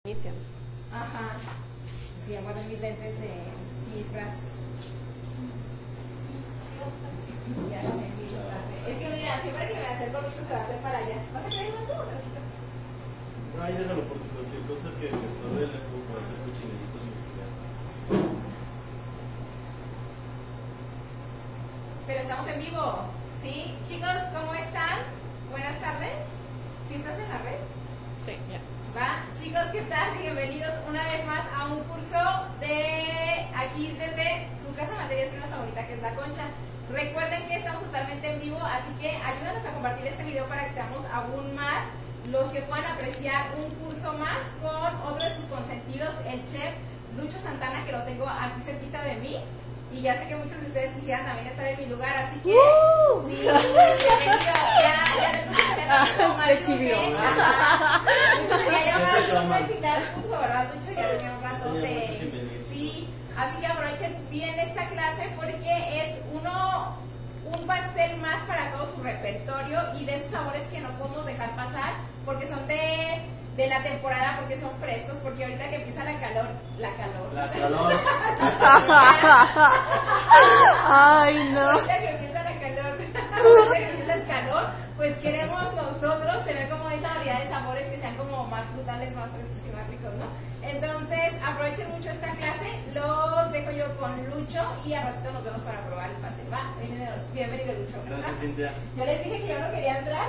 Ajá. Sí, aguardo mis lentes de disfraz. Ya sé, mi disfraz. Es que mira, siempre que me acerco mucho se va a hacer para allá. ¿Vas a querer más tú? Ay, déjalo, porque cualquier cosa que me estorbe le puedo hacer cochineritos y mezclar. Pero estamos en vivo. ¿Sí? Chicos, ¿cómo están? Buenas tardes. ¿Sí estás en la red? Sí, ya. Va, chicos, ¿qué tal? Bienvenidos una vez más a un curso de aquí desde su casa de materias primas favorita, que es La Concha. Recuerden que estamos totalmente en vivo, así que ayúdanos a compartir este video para que seamos aún más los que puedan apreciar un curso más con otro de sus consentidos, el chef Lucho Santana, que lo tengo aquí cerquita de mí. Y ya sé que muchos de ustedes quisieran también estar en mi lugar, así que sí, bienvenido. Se chivió. Lucho tenía ya un mes sin dar curso, ¿verdad, Lucho? Ya tenía un rato sí, así que aprovechen bien esta clase porque es un pastel más para todo su repertorio y de esos sabores que no podemos dejar pasar porque son de la temporada, porque son frescos, porque ahorita que empieza la calor. Ay, no. Ahorita que empieza la calor, ahorita que empieza el calor, pues queremos nosotros tener como esa variedad de sabores que sean como más frutales, más frescos y más ricos, ¿no? Entonces, aprovechen mucho esta clase, los dejo yo con Lucho y a ratito nos vemos para probar el pastel. Va, bienvenido Lucho. Gracias, Cintia. Yo les dije que yo no quería entrar.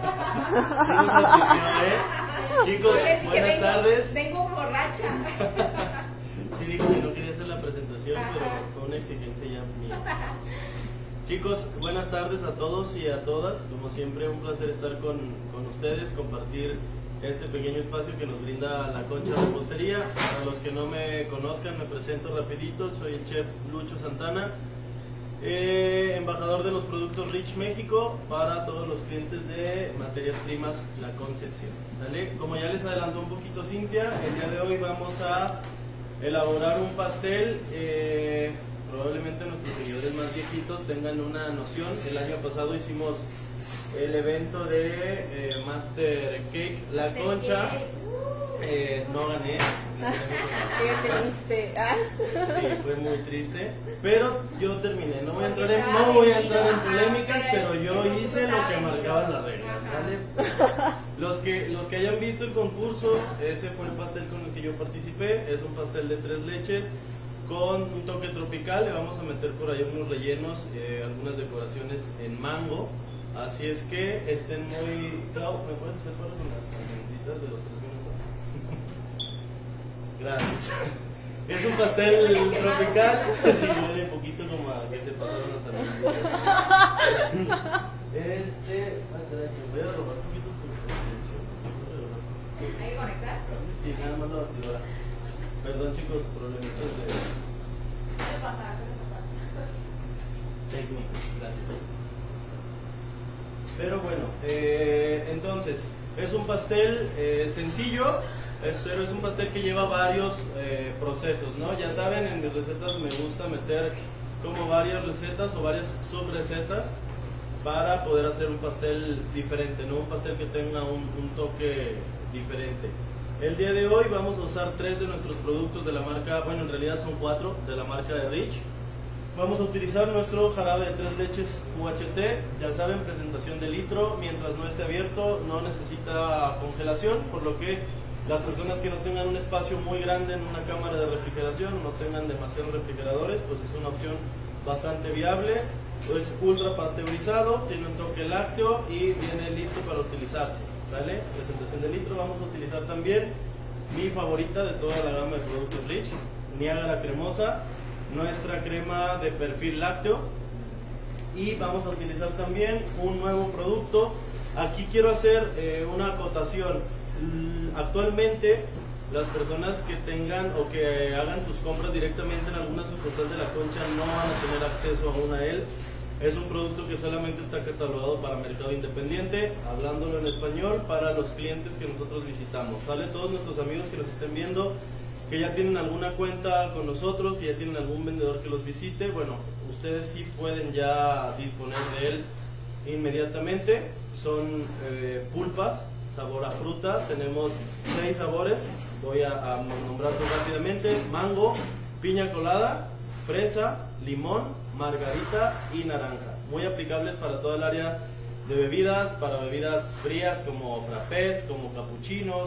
Chicos, buenas tardes. Vengo borracha. Sí, dijo que no quería hacer la presentación, pero fue una exigencia ya mía. Chicos, buenas tardes a todos y a todas. Como siempre, un placer estar con ustedes, compartir este pequeño espacio que nos brinda La Concha Repostería. Para los que no me conozcan, me presento rapidito. Soy el chef Lucho Santana, embajador de los productos Rich México para todos los clientes de materias primas La Concepción. ¿Sale? Como ya les adelantó un poquito Cintia, el día de hoy vamos a elaborar un pastel. Probablemente nuestros seguidores más viejitos tengan una noción. El año pasado hicimos el evento de Master Cake La Concha. No gané. Qué triste. Sí, fue muy triste. Pero yo terminé. No voy a entrar en polémicas, pero yo hice lo que marcaban las reglas. ¿Vale? Los que hayan visto el concurso, ese fue el pastel con el que yo participé. Es un pastel de 3 leches con un toque tropical. Le vamos a meter por ahí unos rellenos, algunas decoraciones en mango. Así es que estén muy... Clau, ¿me puedes hacer paro con las candiditas de los 3 minutos? Gracias. Es un pastel tropical. Sí, huele un poquito como a que se pasaron las amigas. Voy a robar un poquito tu atención. ¿Hay que conectar? Sí, nada más la batidora. Perdón, chicos, problemitas de... Suele pasar. técnico, gracias. Pero bueno, entonces, es un pastel sencillo, pero es un pastel que lleva varios procesos, ¿no? Ya saben, en mis recetas me gusta meter como varias recetas o varias subrecetas para poder hacer un pastel diferente, ¿no? Un pastel que tenga un toque diferente. El día de hoy vamos a usar 3 de nuestros productos de la marca, bueno, en realidad son 4 de la marca de Rich. Vamos a utilizar nuestro jarabe de 3 leches UHT, ya saben, presentación de litro, mientras no esté abierto no necesita congelación, por lo que las personas que no tengan un espacio muy grande en una cámara de refrigeración, no tengan demasiados refrigeradores, pues es una opción bastante viable. Es ultra pasteurizado, tiene un toque lácteo y viene listo para utilizarse. ¿Vale? Presentación de litro. Vamos a utilizar también mi favorita de toda la gama de productos Rich, Niágara cremosa, nuestra crema de perfil lácteo, y vamos a utilizar también un nuevo producto. Aquí quiero hacer una acotación. Actualmente las personas que tengan o que hagan sus compras directamente en alguna sucursal de La Concha no van a tener acceso aún a él. Es un producto que solamente está catalogado para mercado independiente, hablándolo en español, para los clientes que nosotros visitamos. ¿Vale? Todos nuestros amigos que nos estén viendo, que ya tienen alguna cuenta con nosotros, que ya tienen algún vendedor que los visite, bueno, ustedes sí pueden ya disponer de él inmediatamente. Son pulpas, sabor a fruta, tenemos 6 sabores. voy a nombrarlos rápidamente: mango, piña colada, fresa, limón, margarita y naranja. Muy aplicables para toda el área de bebidas, para bebidas frías como frappés, como capuchinos,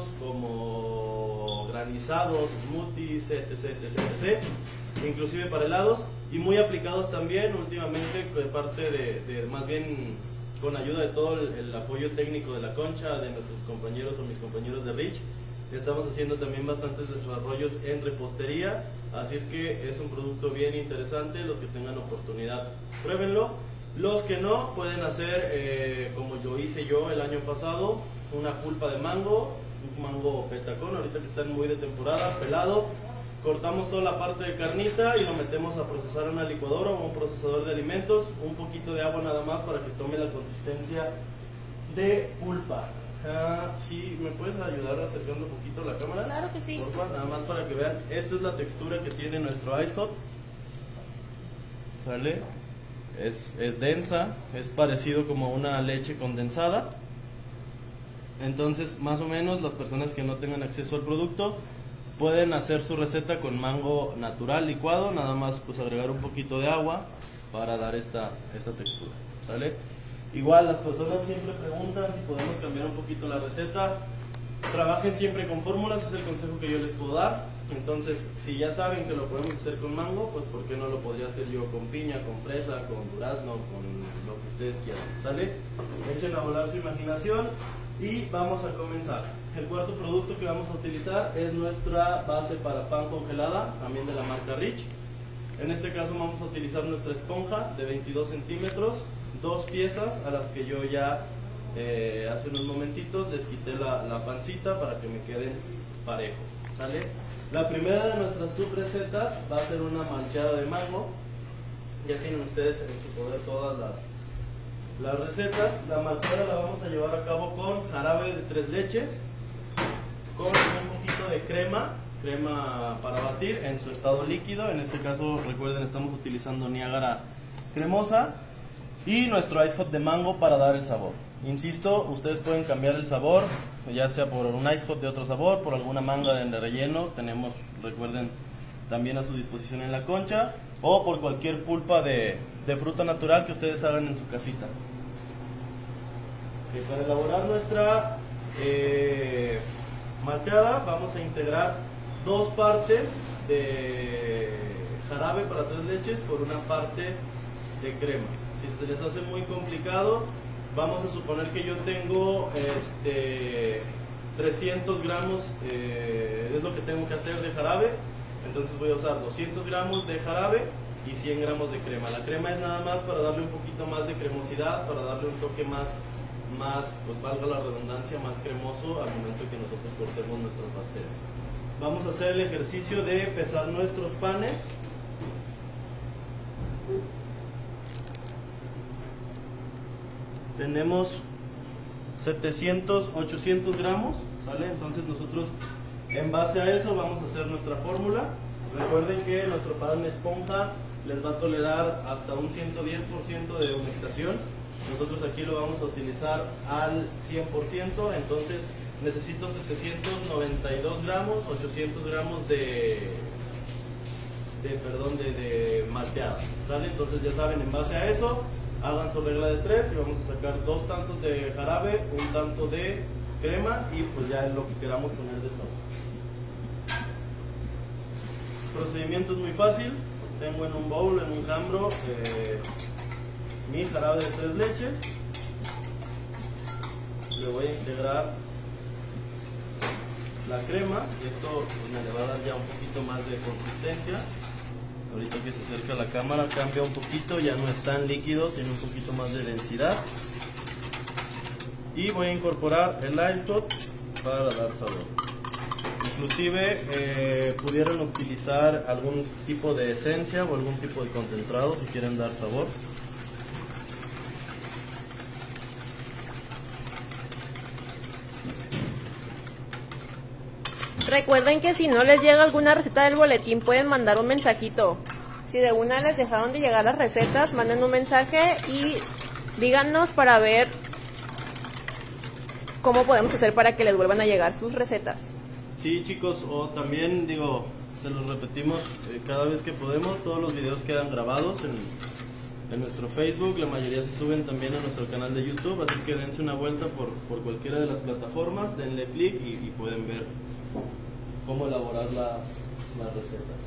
como granizados, smoothies, etc. Inclusive para helados, y muy aplicados también últimamente de parte de más bien con ayuda de todo el apoyo técnico de la Concha, de nuestros compañeros o mis compañeros de Rich. Estamos haciendo también bastantes desarrollos en repostería, así es que es un producto bien interesante. Los que tengan oportunidad, pruébenlo. Los que no, pueden hacer como yo hice yo el año pasado, una pulpa de mango, un mango petacón, ahorita que están muy de temporada, pelado. Cortamos toda la parte de carnita y lo metemos a procesar en una licuadora o un procesador de alimentos. Un poquito de agua nada más para que tome la consistencia de pulpa. Sí, ¿me puedes ayudar acercando un poquito la cámara? Claro que sí. Por favor, nada más para que vean. Esta es la textura que tiene nuestro Ice Hot. ¿Sale? Es densa, es parecido como una leche condensada. Entonces, más o menos, las personas que no tengan acceso al producto pueden hacer su receta con mango natural licuado, nada más pues agregar un poquito de agua para dar esta textura, ¿sale? Igual las personas siempre preguntan si podemos cambiar un poquito la receta. Trabajen siempre con fórmulas, es el consejo que yo les puedo dar. Entonces, si ya saben que lo podemos hacer con mango, pues ¿por qué no lo podría hacer yo con piña, con fresa, con durazno, con lo que ustedes quieran? ¿Sale? Echen a volar su imaginación y vamos a comenzar. El cuarto producto que vamos a utilizar es nuestra base para pan congelada, también de la marca Rich. En este caso vamos a utilizar nuestra esponja de 22 centímetros, 2 piezas a las que yo ya hace unos momentitos les quité la pancita para que me queden parejo, ¿sale? La primera de nuestras subrecetas va a ser una malteada de mango. Ya tienen ustedes en su poder todas las recetas. La malteada la vamos a llevar a cabo con jarabe de 3 leches, con un poquito de crema para batir en su estado líquido. En este caso, recuerden, estamos utilizando Niágara cremosa, y nuestro Ice Hot de mango para dar el sabor. Insisto, ustedes pueden cambiar el sabor, ya sea por un Ice Hot de otro sabor, por alguna manga de relleno, tenemos, recuerden, también a su disposición en la Concha, o por cualquier pulpa de fruta natural que ustedes hagan en su casita. Para elaborar nuestra malteada vamos a integrar 2 partes de jarabe para 3 leches por una parte de crema. Si se les hace muy complicado, vamos a suponer que yo tengo 300 gramos, es lo que tengo que hacer de jarabe. Entonces voy a usar 200 gramos de jarabe y 100 gramos de crema. La crema es nada más para darle un poquito más de cremosidad, para darle un toque más, pues valga la redundancia, más cremoso al momento que nosotros cortemos nuestro pastel. Vamos a hacer el ejercicio de pesar nuestros panes. Tenemos 700, 800 gramos, ¿sale? Entonces nosotros en base a eso vamos a hacer nuestra fórmula. Recuerden que nuestro pan esponja les va a tolerar hasta un 110% de humectación. Nosotros aquí lo vamos a utilizar al 100%, entonces necesito 792 gramos, 800 gramos de malteada, ¿sale? Entonces ya saben, en base a eso, hagan su regla de 3 y vamos a sacar 2 tantos de jarabe, un tanto de crema y pues ya es lo que queramos poner de sabor. El procedimiento es muy fácil. Tengo en un bowl, en un jambro, mi jarabe de 3 leches. Le voy a integrar la crema y esto pues, me le va a dar ya un poquito más de consistencia. Ahorita que se acerca la cámara cambia un poquito, ya no es tan líquido, tiene un poquito más de densidad. Y voy a incorporar el Ice Hot para dar sabor. Inclusive pudieran utilizar algún tipo de esencia o algún tipo de concentrado si quieren dar sabor. Recuerden que si no les llega alguna receta del boletín pueden mandar un mensajito. Si de una les dejaron de llegar las recetas, manden un mensaje y díganos para ver cómo podemos hacer para que les vuelvan a llegar sus recetas. Sí, chicos, o también digo, se los repetimos cada vez que podemos, todos los videos quedan grabados en nuestro Facebook, la mayoría se suben también a nuestro canal de YouTube, así que dense una vuelta por cualquiera de las plataformas, denle clic y pueden ver cómo elaborar las recetas.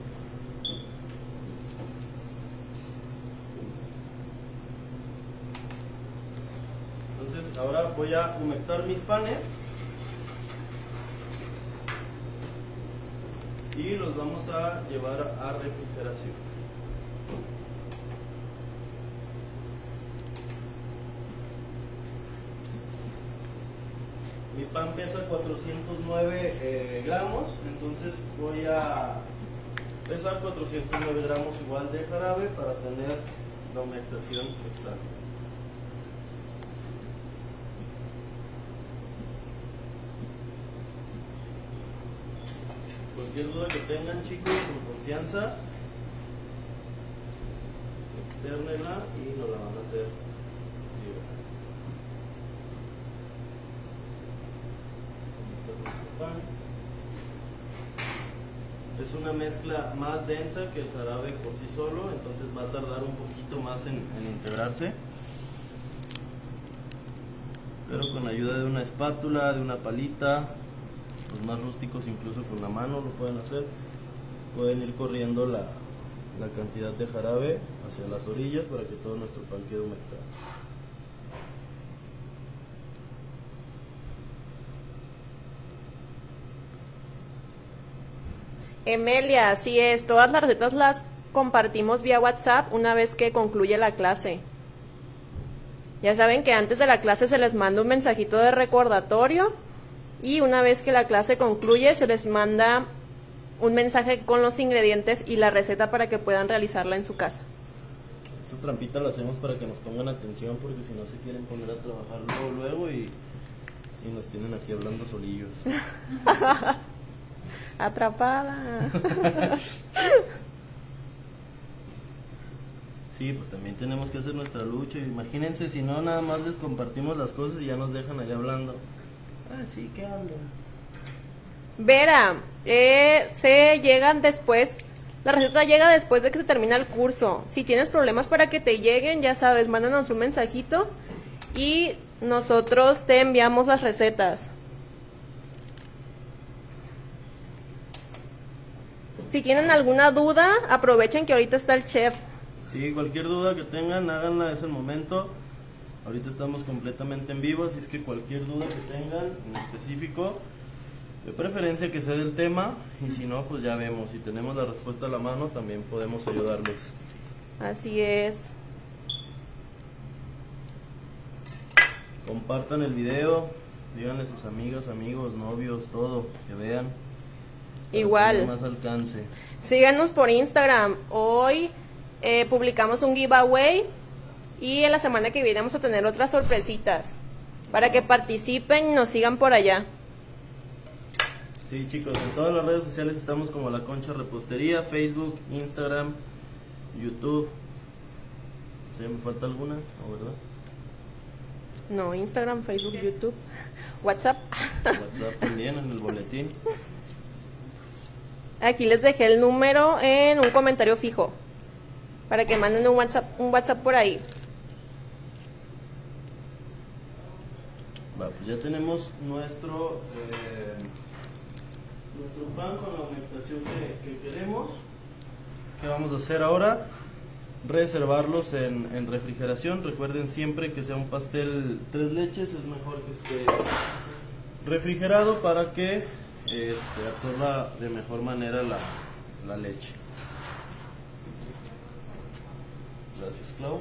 Entonces ahora voy a humectar mis panes y los vamos a llevar a refrigeración. Mi pan pesa 409 gramos, entonces voy a pesar 409 gramos igual de jarabe para tener la humectación exacta. Cualquier duda que tengan, chicos, con confianza, externela y nos la van a hacer llegar. Es una mezcla más densa que el jarabe por sí solo, entonces va a tardar un poquito más en integrarse, pero con ayuda de una espátula, de una palita, los más rústicos incluso con la mano lo pueden hacer, pueden ir corriendo la cantidad de jarabe hacia las orillas para que todo nuestro pan quede humectado. Emelia, así es, todas las recetas las compartimos vía WhatsApp una vez que concluye la clase. Ya saben que antes de la clase se les manda un mensajito de recordatorio y una vez que la clase concluye se les manda un mensaje con los ingredientes y la receta para que puedan realizarla en su casa. Esta trampita la hacemos para que nos pongan atención, porque si no se quieren poner a trabajar luego y nos tienen aquí hablando solillos. Atrapada. Sí, pues también tenemos que hacer nuestra lucha. Imagínense si no, nada más les compartimos las cosas y ya nos dejan allá hablando. Ah, sí, ¿qué hablan? Vera, se llegan después, la receta llega después de que se termina el curso. Si tienes problemas para que te lleguen, ya sabes, mándanos un mensajito y nosotros te enviamos las recetas. Si tienen alguna duda, aprovechen que ahorita está el chef. Sí, cualquier duda que tengan, háganla, es el momento. Ahorita estamos completamente en vivo, así es que cualquier duda que tengan en específico, de preferencia que sea del tema, y si no, pues ya vemos. Si tenemos la respuesta a la mano, también podemos ayudarles. Así es. Compartan el video, díganle a sus amigas, amigos, novios, todo, que vean. Igual. Más alcance. Síganos por Instagram. Hoy publicamos un giveaway y en la semana que viene vamos a tener otras sorpresitas para que participen y nos sigan por allá. Sí, chicos, en todas las redes sociales estamos como La Concha Repostería, Facebook, Instagram, YouTube. ¿Sí, me falta alguna? ¿No, verdad? No, Instagram, Facebook, YouTube, WhatsApp. WhatsApp también en el boletín. Aquí les dejé el número en un comentario fijo para que manden un WhatsApp por ahí. Va, pues ya tenemos nuestro pan con la humectación que queremos. ¿Qué vamos a hacer ahora? Reservarlos en refrigeración. Recuerden siempre que sea un pastel 3 leches, es mejor que esté refrigerado para que absorba de mejor manera la leche. Gracias, Clau.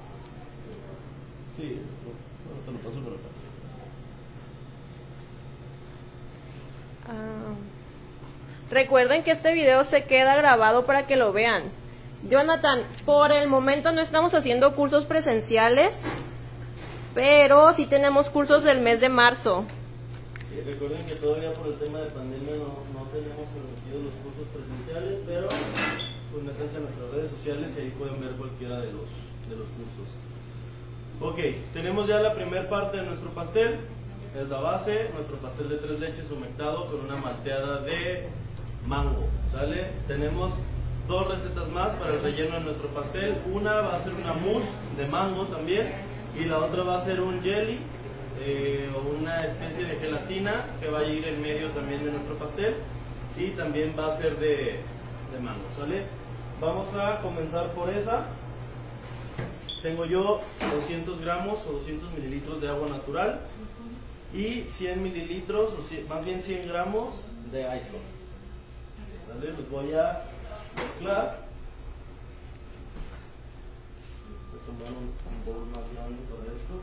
Sí, ahora te lo paso por acá. Recuerden que este video se queda grabado para que lo vean. Jonathan, por el momento no estamos haciendo cursos presenciales, pero sí tenemos cursos del mes de marzo. Sí, recuerden que todavía por el tema de pandemia no tenemos permitidos los cursos presenciales, pero pues métanse a nuestras redes sociales y ahí pueden ver cualquiera de los cursos. Ok, tenemos ya la primera parte de nuestro pastel. es la base, nuestro pastel de 3 leches humectado con una malteada de mango, ¿sale? Tenemos 2 recetas más para el relleno de nuestro pastel. Una va a ser una mousse de mango también y la otra va a ser un jelly o una especie de gelatina que va a ir en medio también de nuestro pastel y también va a ser de mango, ¿sale? Vamos a comenzar por esa. Tengo yo 200 gramos o 200 mililitros de agua natural y 100 mililitros, o más bien 100 gramos de ice cold. ¿Vale? Los voy a mezclar. Voy a tomar un bowl más grande para esto.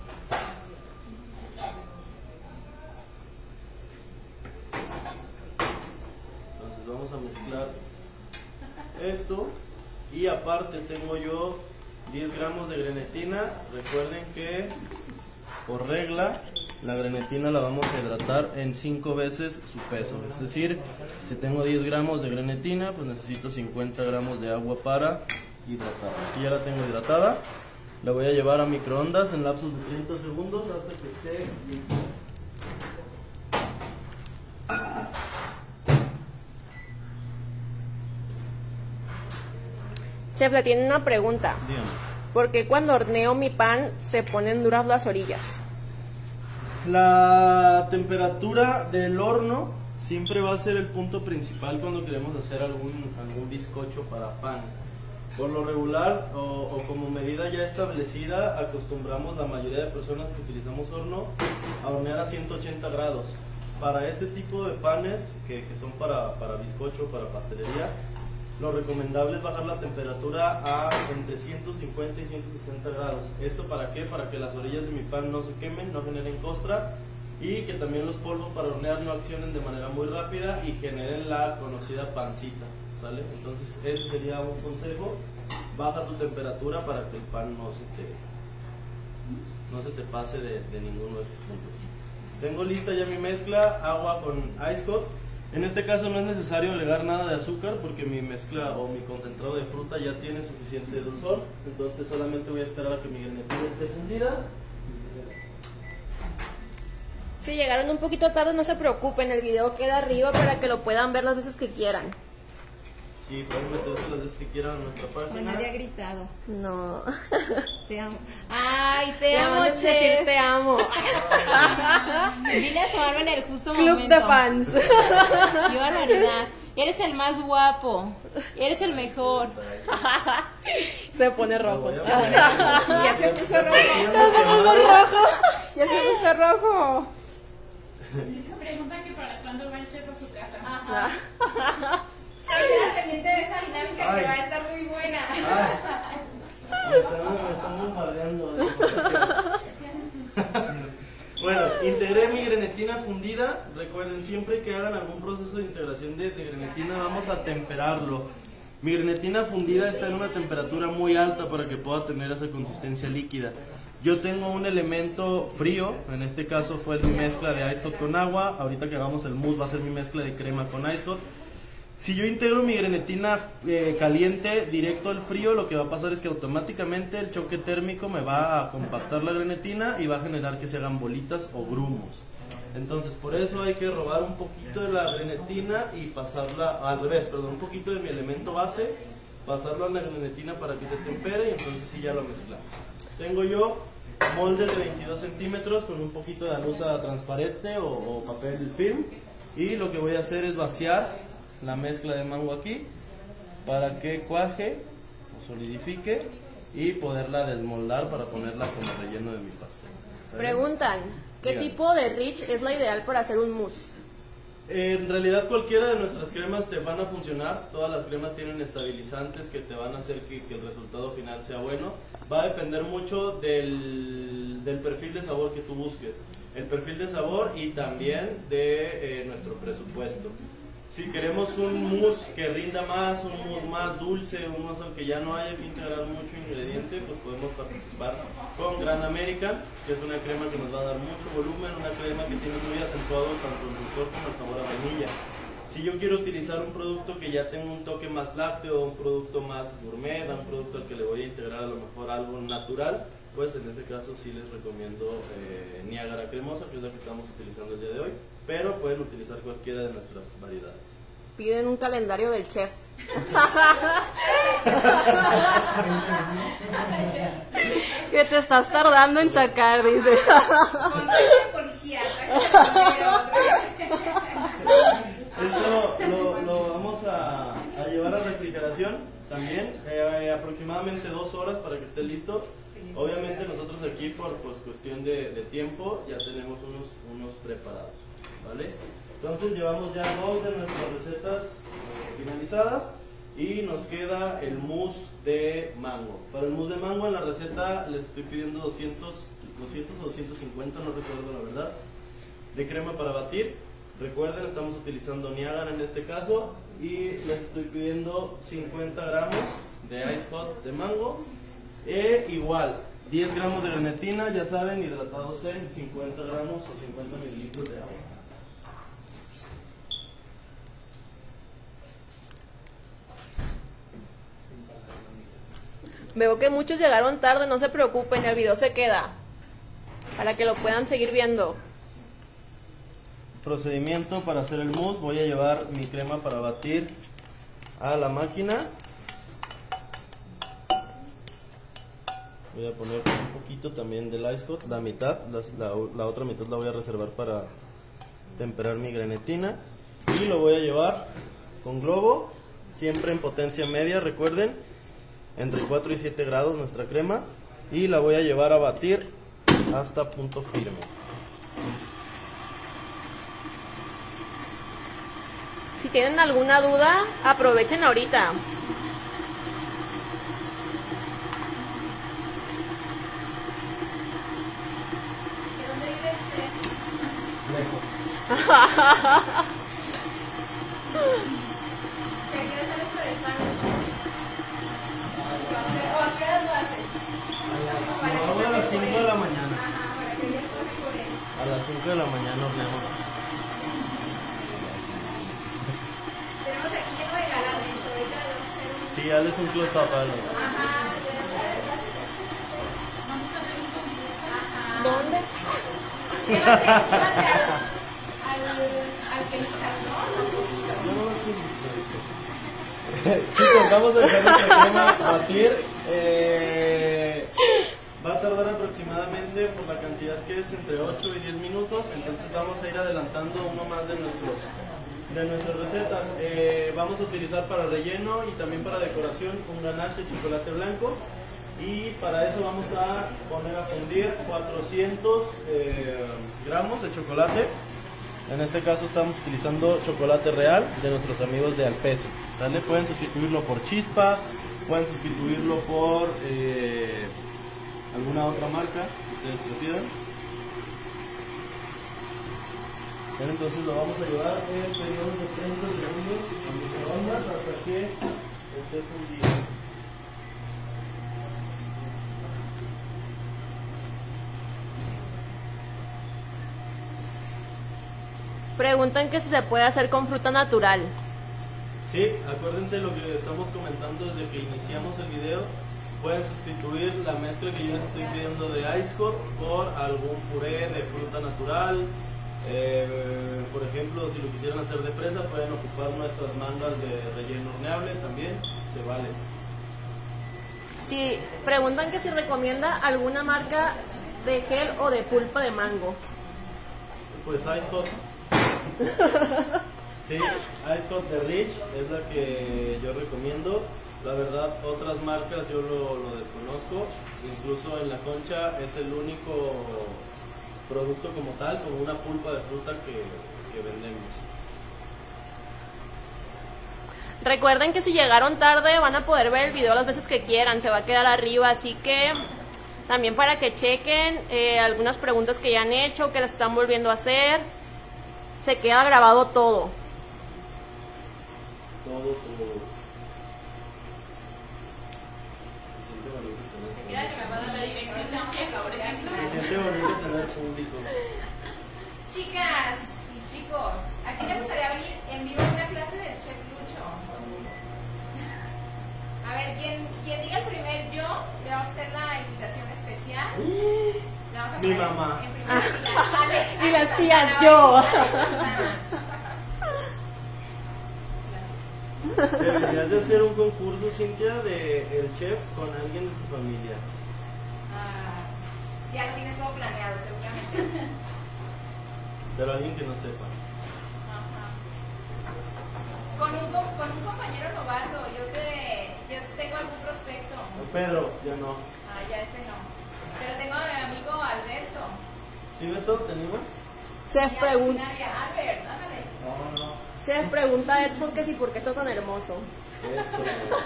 Entonces vamos a mezclar esto y aparte tengo yo 10 gramos de grenetina. Recuerden que por regla la grenetina la vamos a hidratar en 5 veces su peso, es decir, si tengo 10 gramos de grenetina pues necesito 50 gramos de agua para hidratar. Aquí ya la tengo hidratada, la voy a llevar a microondas en lapsos de 30 segundos hasta que esté limpia. Chef, le tiene una pregunta. Dígame. ¿Por qué cuando horneo mi pan se ponen duras las orillas? La temperatura del horno siempre va a ser el punto principal cuando queremos hacer algún bizcocho para pan. Por lo regular o como medida ya establecida, acostumbramos la mayoría de personas que utilizamos horno a hornear a 180 grados. Para este tipo de panes que son para bizcocho, para pastelería, lo recomendable es bajar la temperatura a entre 150 y 160 grados. ¿Esto para qué? Para que las orillas de mi pan no se quemen, no generen costra y que también los polvos para hornear no accionen de manera muy rápida y generen la conocida pancita, ¿sale? Entonces ese sería un consejo: baja tu temperatura para que el pan no se te pase de ninguno de estos puntos. Tengo lista ya mi mezcla, agua con ice cold. En este caso no es necesario agregar nada de azúcar porque mi mezcla o mi concentrado de fruta ya tiene suficiente dulzor. Entonces solamente voy a esperar a que mi grenetina esté fundida. Si llegaron un poquito tarde, no se preocupen, el video queda arriba para que lo puedan ver las veces que quieran. Sí, pueden meterse las veces que quieran a nuestra página. Nadie ha gritado. No. Te amo. Ay, te Ya amo, van a Chef. decir te amo. Vine a tomarme en el justo Club momento. de fans. Qué barbaridad. Eres el más guapo. Eres el mejor. Se pone rojo. Ya se puso rojo. Ya se puso rojo. Se pregunta que para cuándo va el chef a su casa. Ajá. Estar pendiente de esa dinámica Ay. que va a estar muy buena. Me están bombardeando de información. Bueno, integré mi grenetina fundida. Recuerden, siempre que hagan algún proceso de integración de grenetina vamos a temperarlo. Mi grenetina fundida está en una temperatura muy alta para que pueda tener esa consistencia líquida. Yo tengo un elemento frío, en este caso fue mi mezcla de ice hot con agua. Ahorita que hagamos el mousse va a ser mi mezcla de crema con ice hot. Si yo integro mi grenetina caliente directo al frío, lo que va a pasar es que automáticamente el choque térmico me va a compactar la grenetina y va a generar que se hagan bolitas o grumos. Entonces por eso hay que robar un poquito de la grenetina y pasarla al revés, perdón, un poquito de mi elemento base, pasarlo a la grenetina para que se tempere y entonces sí ya lo mezclamos. Tengo yo moldes de 22 centímetros con un poquito de alusa transparente o papel film y lo que voy a hacer es vaciar la mezcla de mango aquí para que cuaje o solidifique y poderla desmoldar para ponerla como relleno de mi pastel. Preguntan, ¿qué Dígame. tipo de rich es la ideal para hacer un mousse? En realidad cualquiera de nuestras cremas te van a funcionar. Todas las cremas tienen estabilizantes que te van a hacer que el resultado final sea bueno. Va a depender mucho del perfil de sabor que tú busques, el perfil de sabor y también de nuestro presupuesto. Si queremos un mousse que rinda más, un mousse más dulce, un mousse al que ya no haya que integrar mucho ingrediente, pues podemos participar con Gran American, que es una crema que nos va a dar mucho volumen, una crema que tiene muy acentuado tanto el dulzor como el sabor a vainilla. Si yo quiero utilizar un producto que ya tenga un toque más lácteo, un producto más gourmet, un producto al que le voy a integrar a lo mejor algo natural, pues en este caso sí les recomiendo Niágara cremosa, que es la que estamos utilizando el día de hoy, pero pueden utilizar cualquiera de nuestras variedades. Piden un calendario del chef. Que te estás tardando en sacar, dice. Con de policía, Esto lo vamos a llevar a refrigeración también, aproximadamente 2 horas para que esté listo. Obviamente nosotros aquí por pues, cuestión de tiempo ya tenemos unos preparados, ¿vale? Entonces llevamos ya 2 de nuestras recetas finalizadas y nos queda el mousse de mango. Para el mousse de mango en la receta les estoy pidiendo 200 o 250, no recuerdo la verdad, de crema para batir. Recuerden, estamos utilizando Niágara en este caso y les estoy pidiendo 50 gramos de ice hot de mango. Igual, 10 gramos de grenetina, ya saben, hidratados en 50 gramos o 50 mililitros de agua. Veo que muchos llegaron tarde, no se preocupen, el video se queda para que lo puedan seguir viendo. Procedimiento para hacer el mousse: voy a llevar mi crema para batir a la máquina. Voy a poner un poquito también del ice hot, la mitad, la otra mitad la voy a reservar para temperar mi grenetina. Y lo voy a llevar con globo, siempre en potencia media, recuerden, entre 4 y 7 grados nuestra crema. Y la voy a llevar a batir hasta punto firme. Si tienen alguna duda, aprovechen ahorita. ¿De dónde vive el chef? Lejos. ¿Te quieres salir por el pan? ¿O a qué horas lo haces? Lo hago a las 5 de la mañana. Ajá, para que ya pase por él. A las 5 de la mañana horneamos. Tenemos aquí lleno de galanes, ahorita vamos a hacer un... Sí, hazles un close-up a los. Ajá, ¿Dónde? llévate al que elijas, ¿no? Chicos, vamos a dejar nuestra crema batir. Va a tardar aproximadamente, por la cantidad que es, entre 8 y 10 minutos. Entonces vamos a ir adelantando uno más de nuestras recetas. Vamos a utilizar para relleno y también para decoración un ganache de chocolate blanco. Y para eso vamos a poner a fundir 400 gramos de chocolate. En este caso estamos utilizando chocolate real de nuestros amigos de Alpesi, ¿sale? Pueden sustituirlo por Chispa, pueden sustituirlo por alguna otra marca que ustedes prefieran. Bien, entonces lo vamos a llevar en periodos de 30 segundos en microondas hasta que esté fundido. Preguntan que si se puede hacer con fruta natural. Sí, acuérdense lo que estamos comentando desde que iniciamos el video. Pueden sustituir la mezcla que yo les estoy pidiendo de ice hot por algún puré de fruta natural. Por ejemplo, si lo quisieran hacer de fresa, pueden ocupar nuestras mangas de relleno horneable, también se vale. Si preguntan que si recomienda alguna marca de gel o de pulpa de mango. Pues ice hot. Sí, ice hot de Rich es la que yo recomiendo. La verdad, otras marcas yo lo desconozco. Incluso en La Concha es el único producto como tal, como una pulpa de fruta que vendemos. Recuerden que si llegaron tarde van a poder ver el video las veces que quieran, se va a quedar arriba, así que también para que chequen algunas preguntas que ya han hecho, que las están volviendo a hacer, se queda grabado todo. Todo. Se queda grabada la dirección del chef, por ejemplo. Se siente bonito tener público. Chicas y chicos, ¿a quién le gustaría venir en vivo a una clase del Chef Lucho? A ver, quien diga el primer yo, le vamos a hacer la invitación especial. Mi mamá. En primera fila. Alex, Y las Alex tías, Santana, yo. Alex Santana. Deberías de hacer un concurso, Cintia, de el chef con alguien de su familia. Ah, ya lo tienes todo planeado, seguramente. Pero alguien que no sepa. Ajá. Con un compañero novato, yo tengo algún prospecto. Pedro, ya no. Ah, ya ese no. Pero tengo a mi amigo Alberto. ¿Sí, Beto? ¿Te animas? Chef pregunta. Albert, ándale. No. Chef pregunta a Edson que si por qué está tan hermoso. Edson.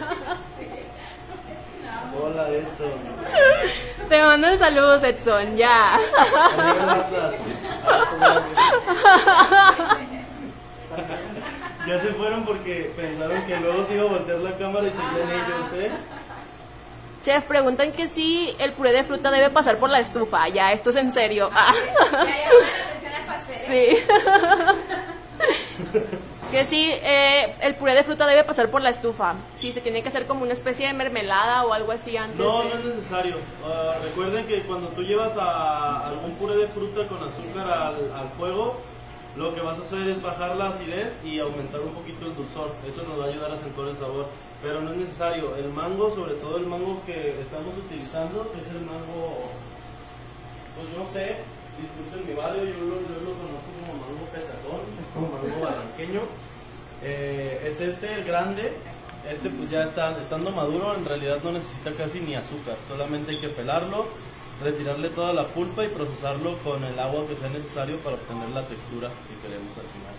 Hola, Edson. Te mandan saludos, Edson, ya. Arriba el Atlas. Ya se fueron porque pensaron que luego se iba a voltear la cámara y seguían ellos, ¿eh? Chef, preguntan que si el puré de fruta debe pasar por la estufa. Ya, esto es en serio. Ya llaman atención al pastel. Sí. Que si el puré de fruta debe pasar por la estufa. Si se tiene que hacer como una especie de mermelada o algo así antes. No, de- no es necesario. Recuerden que cuando tú llevas a algún puré de fruta con azúcar al fuego, lo que vas a hacer es bajar la acidez y aumentar un poquito el dulzor. Eso nos va a ayudar a acentuar el sabor. Pero no es necesario. El mango, sobre todo el mango que estamos utilizando, que es el mango, pues no sé, disculpen mi barrio, yo lo conozco como mango petacón, como mango barranqueño. Es el grande. Este pues ya estando maduro, en realidad no necesita casi ni azúcar. Solamente hay que pelarlo, retirarle toda la pulpa y procesarlo con el agua que sea necesario para obtener la textura que queremos al final.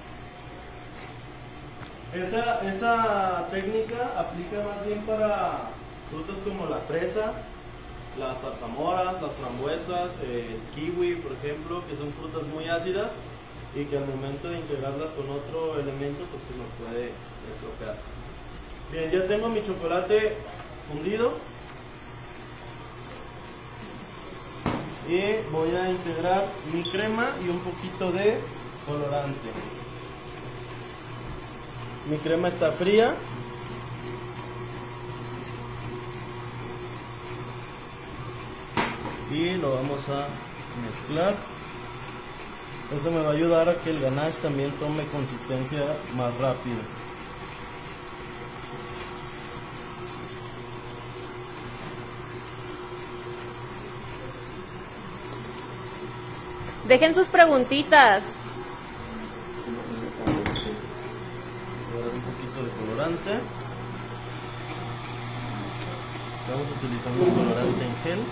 Esa técnica aplica más bien para frutas como la fresa, las zarzamoras, las frambuesas, el kiwi, por ejemplo, que son frutas muy ácidas y que al momento de integrarlas con otro elemento pues se nos puede estropear. Bien, ya tengo mi chocolate fundido y voy a integrar mi crema y un poquito de colorante. Mi crema está fría. Y lo vamos a mezclar. Eso me va a ayudar a que el ganache también tome consistencia más rápido. Dejen sus preguntitas. Voy a dar un poquito de colorante. Estamos utilizando un colorante en gel.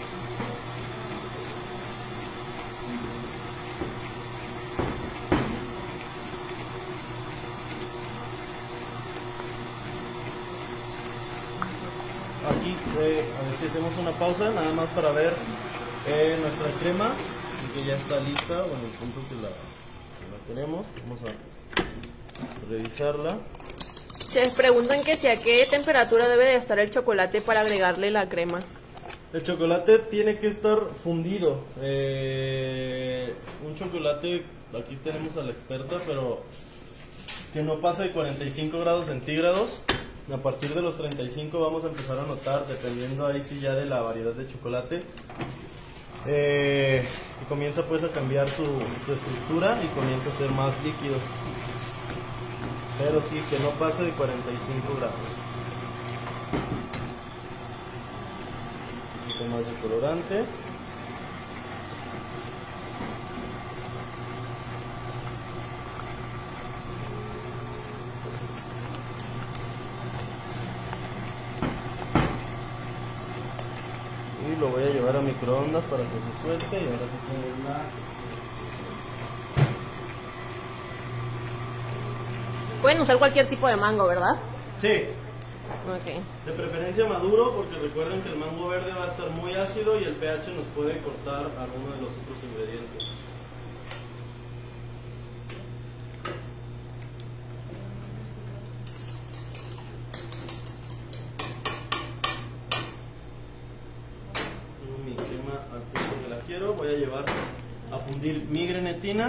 Aquí, a ver si hacemos una pausa, nada más para ver nuestra crema, y que ya está lista, bueno, el punto que la queremos. Vamos a revisarla. Chef, preguntan que si a qué temperatura debe de estar el chocolate para agregarle la crema. El chocolate tiene que estar fundido. Un chocolate, aquí tenemos a la experta, pero que no pase de 45 grados centígrados. A partir de los 35 vamos a empezar a notar, dependiendo ahí sí ya de la variedad de chocolate, que comienza pues a cambiar su estructura y comienza a ser más líquido. Pero sí, que no pase de 45 grados. Un poquito más de colorante. Y lo voy a llevar a microondas para que se suelte y ahora sí tengo una... Pueden usar cualquier tipo de mango, ¿verdad? Sí, Ok. de preferencia maduro, porque recuerden que el mango verde va a estar muy ácido y el pH nos puede cortar alguno de los otros ingredientes. Tengo mi crema al punto que la quiero. Voy a llevar a fundir mi grenetina.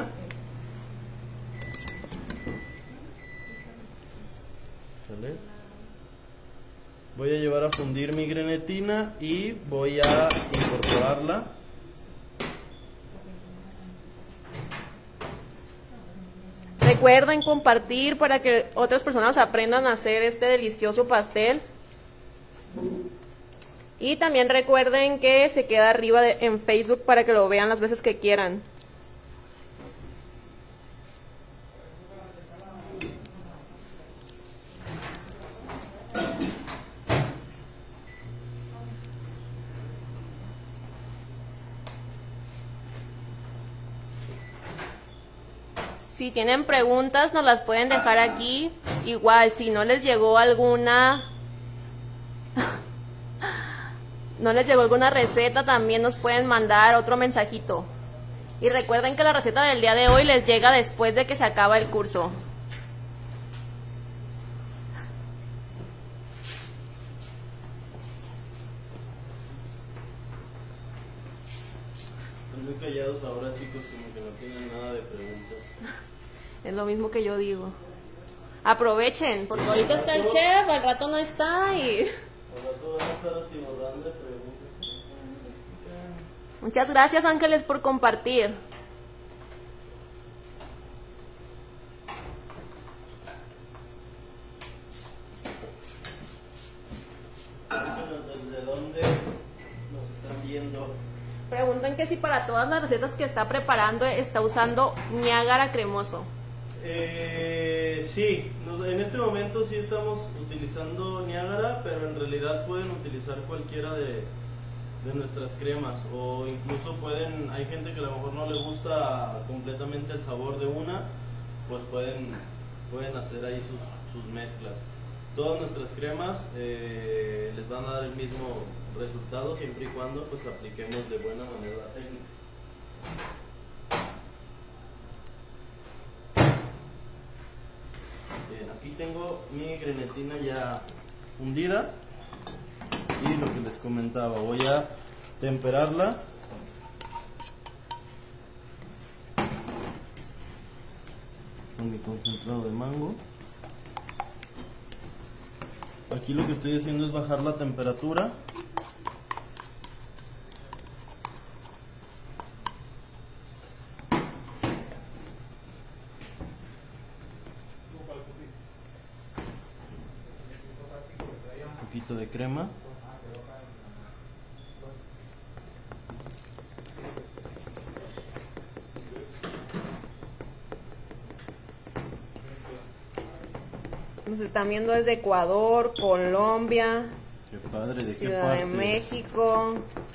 ¿Sale? Voy a llevar a fundir mi grenetina y voy a incorporarla Recuerden compartir para que otras personas aprendan a hacer este delicioso pastel. Y también recuerden que se queda arriba en Facebook para que lo vean las veces que quieran. Si tienen preguntas, nos las pueden dejar aquí. Igual, si no les llegó alguna... no les llegó alguna receta, también nos pueden mandar otro mensajito. Y recuerden que la receta del día de hoy les llega después de que se acaba el curso. Están muy callados ahora, chicos, como que no tienen nada de preguntas. Es lo mismo que yo digo. Aprovechen, porque ahorita está el chef, al rato no está y... Al rato van a estar atiborrando de preguntas. Muchas gracias, Ángeles, por compartir. Cuéntanos desde dónde nos están viendo. Preguntan que si para todas las recetas que está preparando está usando Niágara cremoso. Sí, en este momento sí estamos utilizando Niágara, pero en realidad pueden utilizar cualquiera de nuestras cremas, o incluso hay gente que a lo mejor no le gusta completamente el sabor de una, pues pueden hacer ahí sus mezclas. Todas nuestras cremas les van a dar el mismo resultado siempre y cuando pues apliquemos de buena manera la técnica. Bien, aquí tengo mi grenetina ya fundida y lo que les comentaba, voy a temperarla. Con mi concentrado de mango. Aquí lo que estoy haciendo es bajar la temperatura. Un poquito de crema. Nos están viendo desde Ecuador, Colombia, Qué padre, ¿de Ciudad qué parte? de México.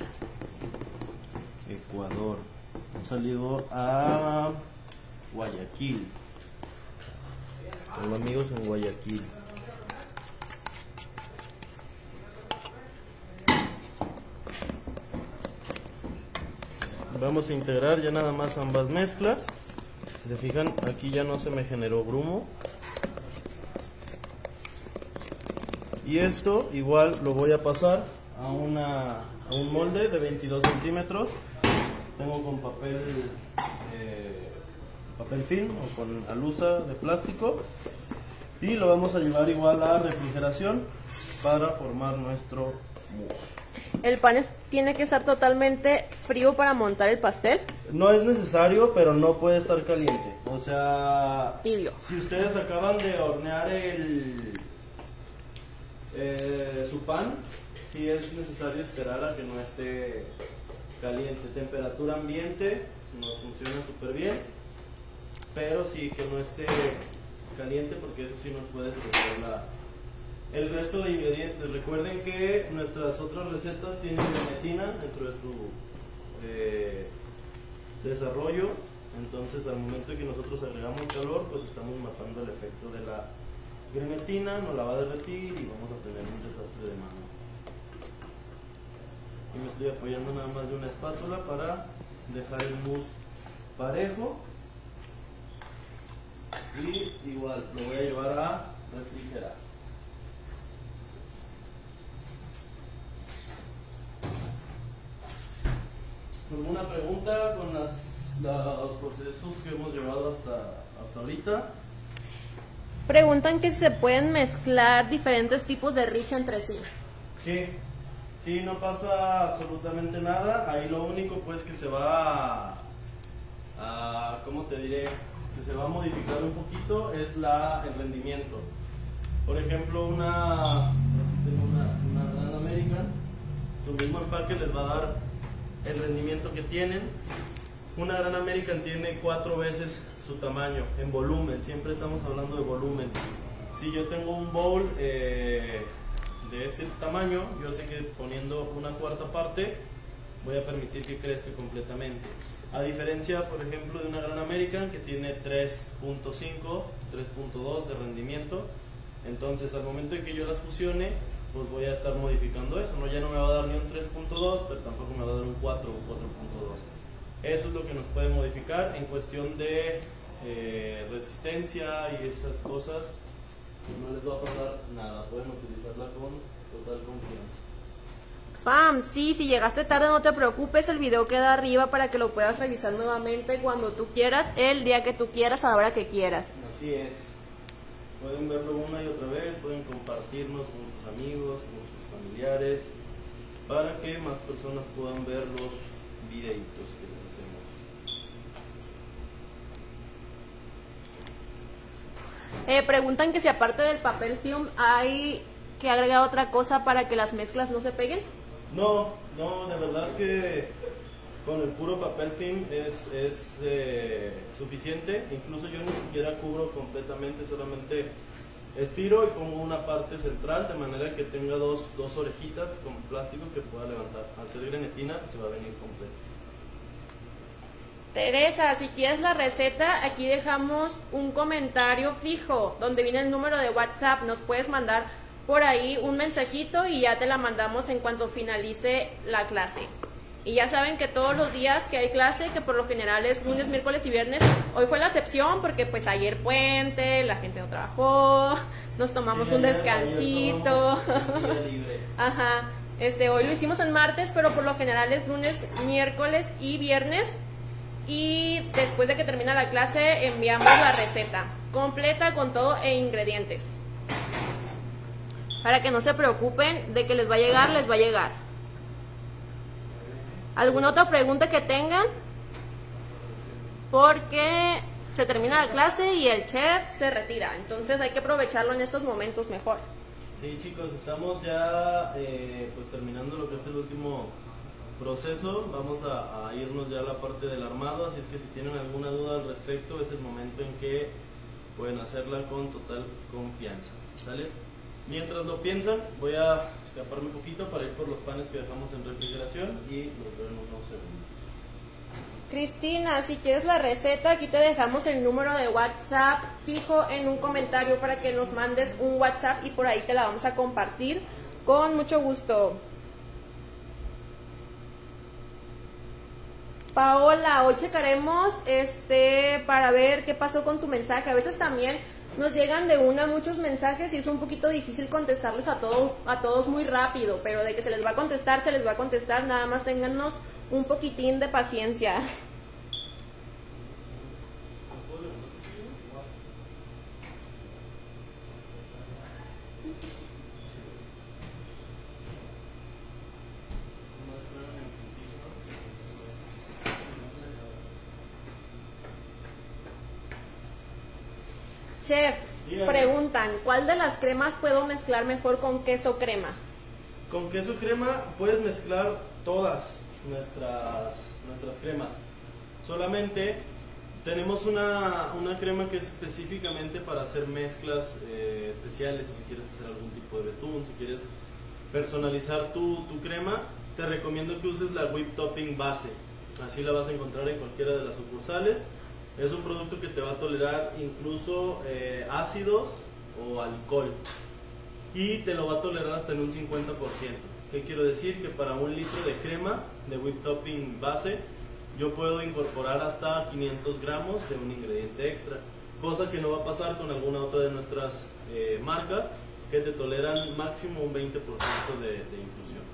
Ecuador. Un saludo a Guayaquil. Hola amigos en Guayaquil. Vamos a integrar ya nada más ambas mezclas. Si se fijan, aquí ya no se me generó grumo. Y esto igual lo voy a pasar a un molde de 22 centímetros. Tengo con papel film o con alusa de plástico. Y lo vamos a llevar igual a refrigeración para formar nuestro mousse. ¿El pan tiene que estar totalmente frío para montar el pastel? No es necesario, pero no puede estar caliente. O sea, Tibio. si ustedes acaban de hornear su pan, sí es necesario esperar a que no esté caliente. Temperatura ambiente nos funciona súper bien, pero sí que no esté caliente, porque eso sí nos puede estropear el resto de ingredientes. Recuerden que nuestras otras recetas tienen grenetina dentro de su desarrollo, entonces al momento que nosotros agregamos calor, pues estamos matando el efecto de la grenetina, nos la va a derretir y vamos a tener un desastre de mano. Y me estoy apoyando nada más de una espátula para dejar el mousse parejo. Y igual lo voy a llevar a refrigerar. ¿Alguna pregunta con los procesos que hemos llevado hasta ahorita? Preguntan que si se pueden mezclar diferentes tipos de rich entre sí. Sí, no pasa absolutamente nada. Ahí lo único pues que se va a ¿cómo te diré? que se va a modificar un poquito es el rendimiento. Por ejemplo, una Gran American, su mismo empaque les va a dar el rendimiento que tienen. Una Gran American tiene 4 veces su tamaño en volumen, siempre estamos hablando de volumen. Si yo tengo un bowl de este tamaño, yo sé que poniendo una cuarta parte voy a permitir que crezca completamente. A diferencia, por ejemplo, de una Gran American que tiene 3.5, 3.2 de rendimiento. Entonces, al momento en que yo las fusione, pues voy a estar modificando eso, ¿no? Ya no me va a dar ni un 3.2, pero tampoco me va a dar un 4 o 4.2. Eso es lo que nos puede modificar en cuestión de resistencia y esas cosas. Pues no les va a pasar nada, pueden utilizarla con total confianza. Fam, sí, si llegaste tarde no te preocupes, el video queda arriba para que lo puedas revisar nuevamente cuando tú quieras, el día que tú quieras, a la hora que quieras. Así es. Pueden verlo una y otra vez, pueden compartirnos con sus amigos, con sus familiares, para que más personas puedan ver los videitos que les hacemos. Preguntan que si aparte del papel film hay que agregar otra cosa para que las mezclas no se peguen. No, de verdad que con el puro papel film es suficiente. Incluso yo ni siquiera cubro completamente, solamente estiro y pongo una parte central de manera que tenga dos orejitas con plástico que pueda levantar. Al ser grenetina se va a venir completo. Teresa, si quieres la receta, aquí dejamos un comentario fijo donde viene el número de WhatsApp. Nos puedes mandar por ahí un mensajito y ya te la mandamos en cuanto finalice la clase. Y ya saben que todos los días que hay clase, que por lo general es lunes, miércoles y viernes, hoy fue la excepción porque pues ayer puente, la gente no trabajó, nos tomamos un descansito. Día libre. Ajá. Hoy lo hicimos en martes, pero por lo general es lunes, miércoles y viernes. Y después de que termina la clase enviamos la receta completa con todo e ingredientes. Para que no se preocupen de que les va a llegar, les va a llegar. ¿Alguna otra pregunta que tengan? Porque se termina la clase y el chef se retira. Entonces hay que aprovecharlo en estos momentos mejor. Sí, chicos, estamos ya pues terminando lo que es el último proceso. Vamos a irnos ya a la parte del armado. Así es que si tienen alguna duda al respecto, es el momento en que pueden hacerla con total confianza. ¿Sale? Mientras lo piensan, voy a escaparme un poquito para ir por los panes que dejamos en refrigeración y los veo en unos segundos. Cristina, si quieres la receta, aquí te dejamos el número de WhatsApp fijo en un comentario para que nos mandes un WhatsApp y por ahí te la vamos a compartir con mucho gusto. Paola, hoy checaremos para ver qué pasó con tu mensaje. A veces también nos llegan de muchos mensajes y es un poquito difícil contestarles a todos muy rápido, pero de que se les va a contestar, nada más téngannos un poquitín de paciencia. Chef, preguntan, ¿cuál de las cremas puedo mezclar mejor con queso crema? Con queso crema puedes mezclar todas nuestras cremas. Solamente tenemos una crema que es específicamente para hacer mezclas especiales, o si quieres hacer algún tipo de betún, si quieres personalizar tu crema, te recomiendo que uses la Whip Topping base. Así la vas a encontrar en cualquiera de las sucursales. Es un producto que te va a tolerar incluso ácidos o alcohol y te lo va a tolerar hasta en un 50%. ¿Qué quiero decir? Que para un litro de crema de Whip Topping base yo puedo incorporar hasta 500 gramos de un ingrediente extra, cosa que no va a pasar con alguna otra de nuestras marcas que te toleran máximo un 20% de inclusión.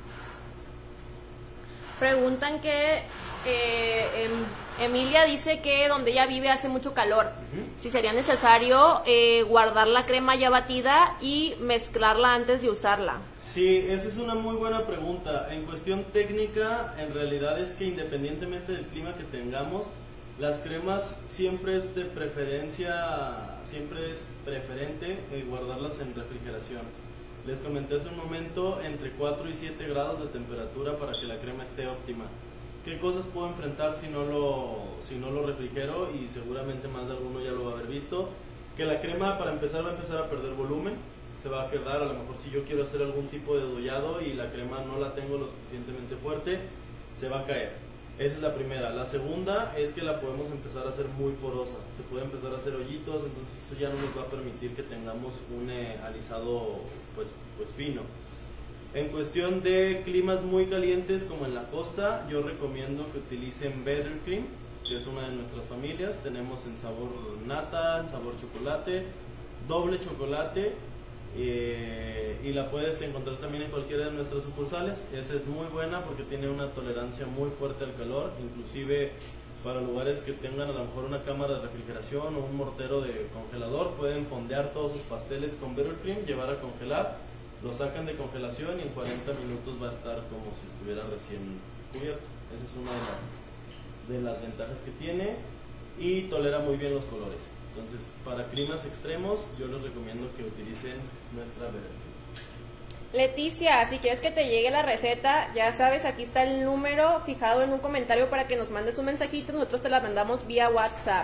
Preguntan que Emilia dice que donde ella vive hace mucho calor. Si sería necesario guardar la crema ya batida y mezclarla antes de usarla. Sí, esa es una muy buena pregunta. En cuestión técnica, en realidad es que independientemente del clima que tengamos, Las cremas siempre es de preferencia, siempre es preferente guardarlas en refrigeración. Les comenté hace un momento, entre 4 y 7 grados de temperatura para que la crema esté óptima. ¿Qué cosas puedo enfrentar si no lo refrigero? Y seguramente más de alguno ya lo va a haber visto. Que la crema, para empezar, va a empezar a perder volumen. Se va a quedar, a lo mejor si yo quiero hacer algún tipo de dollado y la crema no la tengo lo suficientemente fuerte, se va a caer. Esa es la primera. La segunda es que la podemos empezar a hacer muy porosa. Se puede empezar a hacer hoyitos, entonces eso ya no nos va a permitir que tengamos un alisado pues fino. En cuestión de climas muy calientes como en la costa, yo recomiendo que utilicen Buttercream, que es una de nuestras familias. Tenemos en sabor nata, en sabor chocolate, doble chocolate, y la puedes encontrar también en cualquiera de nuestras sucursales. Esa es muy buena porque tiene una tolerancia muy fuerte al calor, inclusive para lugares que tengan a lo mejor una cámara de refrigeración o un mortero de congelador, pueden fondear todos sus pasteles con Buttercream, llevar a congelar, lo sacan de congelación y en 40 minutos va a estar como si estuviera recién cubierto. Esa es una de las ventajas que tiene, y tolera muy bien los colores. Entonces, para climas extremos, yo les recomiendo que utilicen nuestra Buttercream. Leticia, si quieres que te llegue la receta, ya sabes, aquí está el número fijado en un comentario para que nos mandes un mensajito, nosotros te la mandamos vía WhatsApp.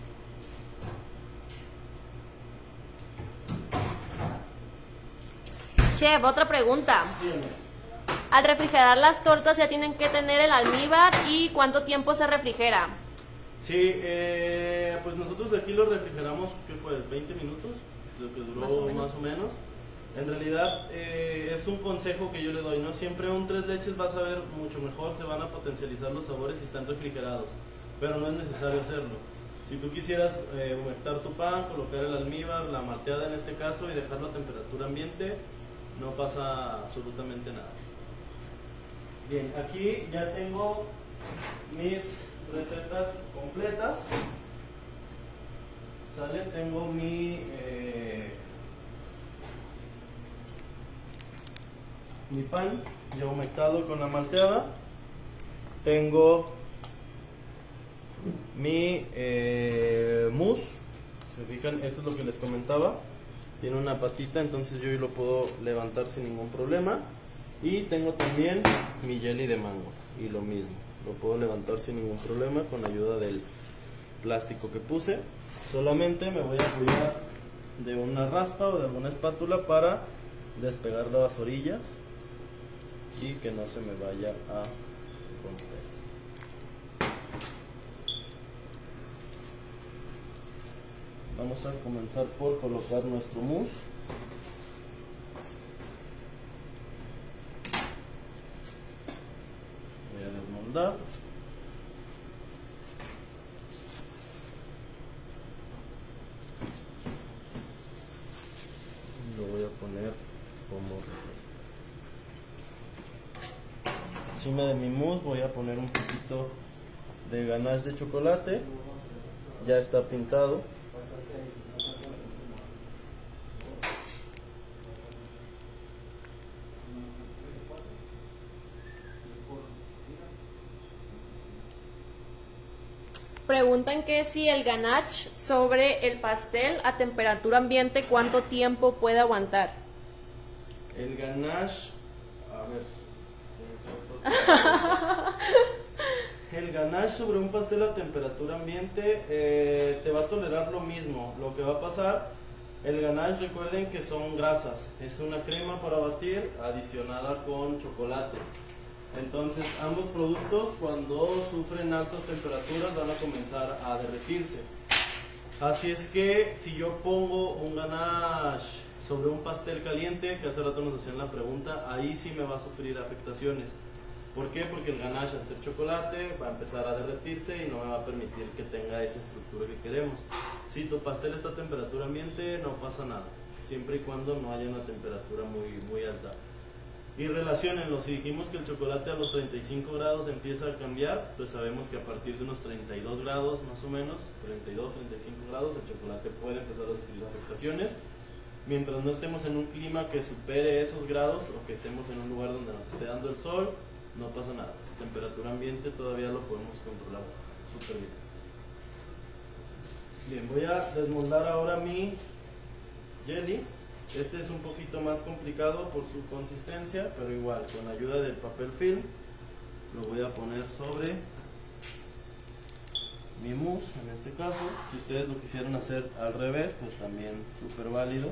Chef, otra pregunta. Al refrigerar las tortas ya tienen que tener el almíbar, ¿y cuánto tiempo se refrigera? Sí, pues nosotros de aquí lo refrigeramos, ¿qué fue? 20 minutos, lo que duró más o menos. En realidad es un consejo que yo le doy, ¿no? Siempre un 3 leches vas a ver mucho mejor, se van a potencializar los sabores si están refrigerados, pero no es necesario hacerlo. Si tú quisieras humectar tu pan, colocar el almíbar, la malteada en este caso, y dejarlo a temperatura ambiente, no pasa absolutamente nada. Bien, aquí ya tengo mis recetas completas. ¿Sale? Tengo mi pan ya humectado con la malteada. Tengo mi mousse. Se fijan, esto es lo que les comentaba. Tiene una patita, entonces yo lo puedo levantar sin ningún problema. Y tengo también mi jelly de mango, y lo mismo, lo puedo levantar sin ningún problema con ayuda del plástico que puse. Solamente me voy a apoyar de una raspa o de alguna espátula para despegar las orillas y que no se me vaya a romper. Vamos a comenzar por colocar nuestro mousse. Voy a desmoldar. Lo voy a poner como encima de mi mousse. Voy a poner un poquito de ganache de chocolate. Ya está pintado. Preguntan que si el ganache sobre el pastel a temperatura ambiente, ¿cuánto tiempo puede aguantar? El ganache, a ver, el ganache sobre un pastel a temperatura ambiente te va a tolerar lo mismo. Lo que va a pasar, el ganache, recuerden que son grasas, es una crema para batir adicionada con chocolate. Entonces ambos productos, cuando sufren altas temperaturas, van a comenzar a derretirse. Así es que si yo pongo un ganache sobre un pastel caliente, que hace rato nos hacían la pregunta, ahí sí me va a sufrir afectaciones. ¿Por qué? Porque el ganache, al ser chocolate, va a empezar a derretirse y no me va a permitir que tenga esa estructura que queremos. Si tu pastel está a temperatura ambiente, no pasa nada, siempre y cuando no haya una temperatura muy alta. Y relaciónenlo, si dijimos que el chocolate a los 35 grados empieza a cambiar, pues sabemos que a partir de unos 32 grados más o menos, 32, 35 grados, el chocolate puede empezar a sufrir afectaciones. Mientras no estemos en un clima que supere esos grados, o que estemos en un lugar donde nos esté dando el sol, no pasa nada. Temperatura ambiente todavía lo podemos controlar súper bien. Bien, voy a desmoldar ahora mi jelly. Este es un poquito más complicado por su consistencia, pero igual, con ayuda del papel film, lo voy a poner sobre mi mousse, en este caso. Si ustedes lo quisieran hacer al revés, pues también súper válido.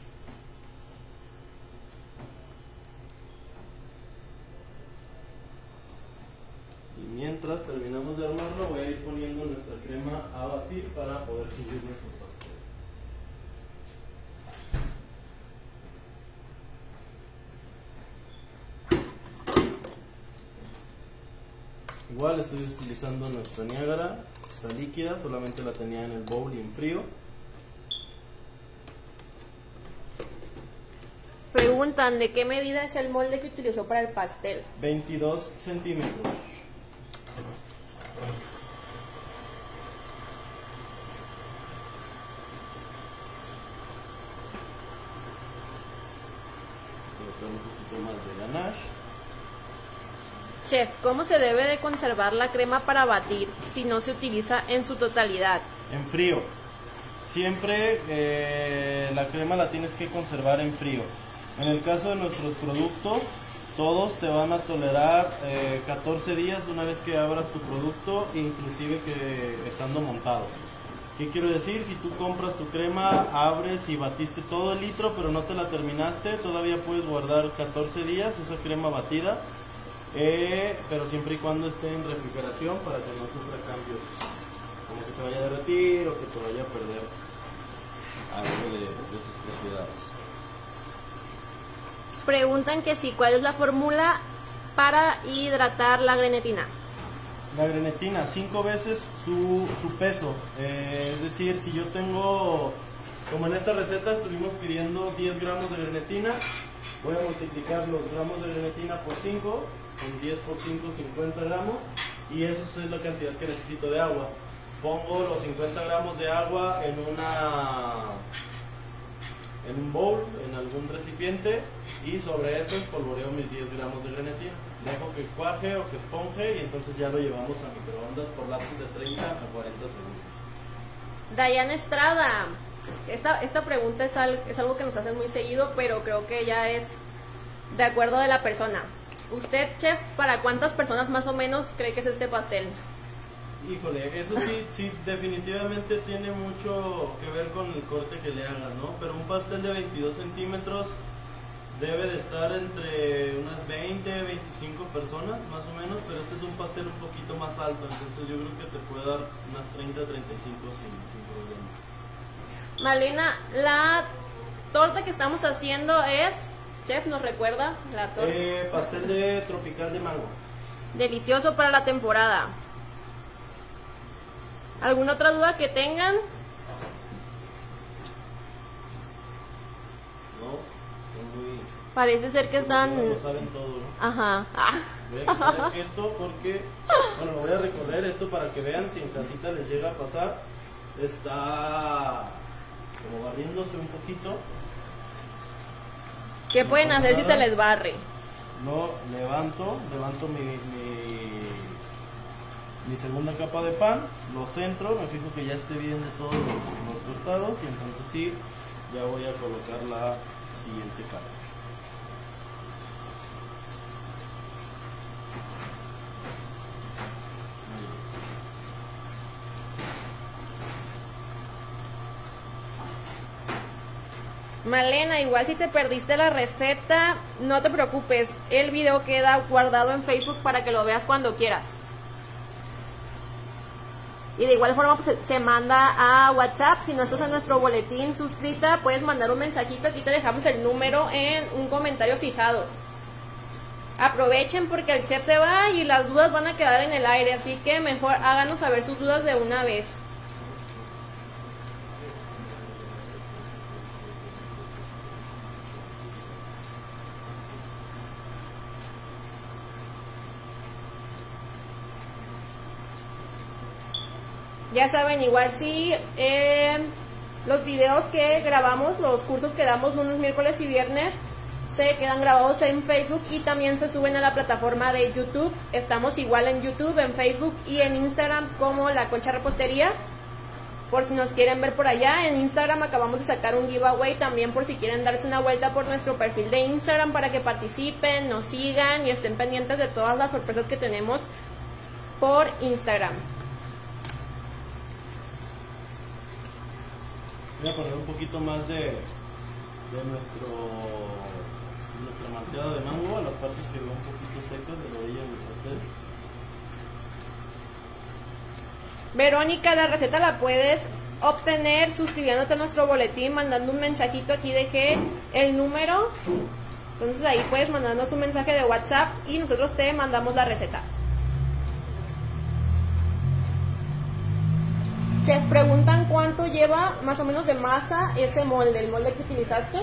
Y mientras terminamos de armarlo, voy a ir poniendo nuestra crema a batir para poder cubrir nuestro pastel. Igual estoy utilizando nuestra Niágara, está líquida, solamente la tenía en el bowl y en frío. Preguntan, ¿de qué medida es el molde que utilizó para el pastel? 22 centímetros. Colocar un poquito más de ganache. Chef, ¿cómo se debe de conservar la crema para batir si no se utiliza en su totalidad? En frío. Siempre la crema la tienes que conservar en frío. En el caso de nuestros productos, todos te van a tolerar 14 días una vez que abras tu producto, inclusive que estando montado. ¿Qué quiero decir? Si tú compras tu crema, abres y batiste todo el litro, pero no te la terminaste, todavía puedes guardar 14 días esa crema batida, pero siempre y cuando esté en refrigeración para que no sufra cambios, como que se vaya a derretir o que te vaya a perder algo de sus propiedades. Preguntan que sí, ¿cuál es la fórmula para hidratar la grenetina? La grenetina, 5 veces su peso. Es decir, si yo tengo, como en esta receta estuvimos pidiendo 10 gramos de grenetina, voy a multiplicar los gramos de grenetina por 5, con 10 por 5, 50 gramos, y eso es la cantidad que necesito de agua. Pongo los 50 gramos de agua en un bowl, en algún recipiente, y sobre eso espolvoreo mis 10 gramos de grenetina. Dejo que cuaje o que esponje y entonces ya lo llevamos a microondas por lapsos de 30 a 40 segundos. Dayana Estrada, esta pregunta es algo que nos hacen muy seguido, pero creo que ya es de acuerdo de la persona. Usted, chef, ¿para cuántas personas más o menos cree que es este pastel? Híjole, eso sí definitivamente tiene mucho que ver con el corte que le hagan, ¿no? Pero un pastel de 22 centímetros debe de estar entre unas 20, 25 personas más o menos, pero este es un pastel un poquito más alto, entonces yo creo que te puede dar unas 30, 35 sin problema. Malena, la torta que estamos haciendo es, chef, ¿nos recuerda la torta? Pastel de tropical de mango. Delicioso para la temporada. ¿Alguna otra duda que tengan? No, son muy... Parece ser que están... Lo saben todo, ¿no? Ajá. Ah. Voy a quitar esto porque, bueno, lo voy a recorrer esto para que vean si en casita les llega a pasar. Está como barriéndose un poquito. ¿Qué pueden hacer si se les barre? Lo levanto mi segunda capa de pan, lo centro, me fijo que ya esté bien de todos los tostados y entonces sí, ya voy a colocar la siguiente capa. Malena, igual si te perdiste la receta, no te preocupes, el video queda guardado en Facebook para que lo veas cuando quieras. Y de igual forma pues, se manda a WhatsApp. Si no estás en nuestro boletín suscrita, puedes mandar un mensajito. Aquí te dejamos el número en un comentario fijado. Aprovechen porque el chef se va y las dudas van a quedar en el aire. Así que mejor háganos saber sus dudas de una vez. Ya saben, igual si los videos que grabamos, los cursos que damos lunes, miércoles y viernes, se quedan grabados en Facebook y también se suben a la plataforma de YouTube. Estamos igual en YouTube, en Facebook y en Instagram como La Concha Repostería. por si nos quieren ver por allá. En Instagram acabamos de sacar un giveaway también por si quieren darse una vuelta por nuestro perfil de Instagram para que participen, nos sigan y estén pendientes de todas las sorpresas que tenemos por Instagram. Voy a poner un poquito más de nuestra malteada de mango a las partes que veo un poquito secas de la orilla del pastel. Verónica, la receta la puedes obtener suscribiéndote a nuestro boletín, mandando un mensajito. Aquí dejé el número, entonces ahí puedes mandarnos un mensaje de WhatsApp y nosotros te mandamos la receta. Chef, preguntan cuánto lleva más o menos de masa ese molde, el molde que utilizaste.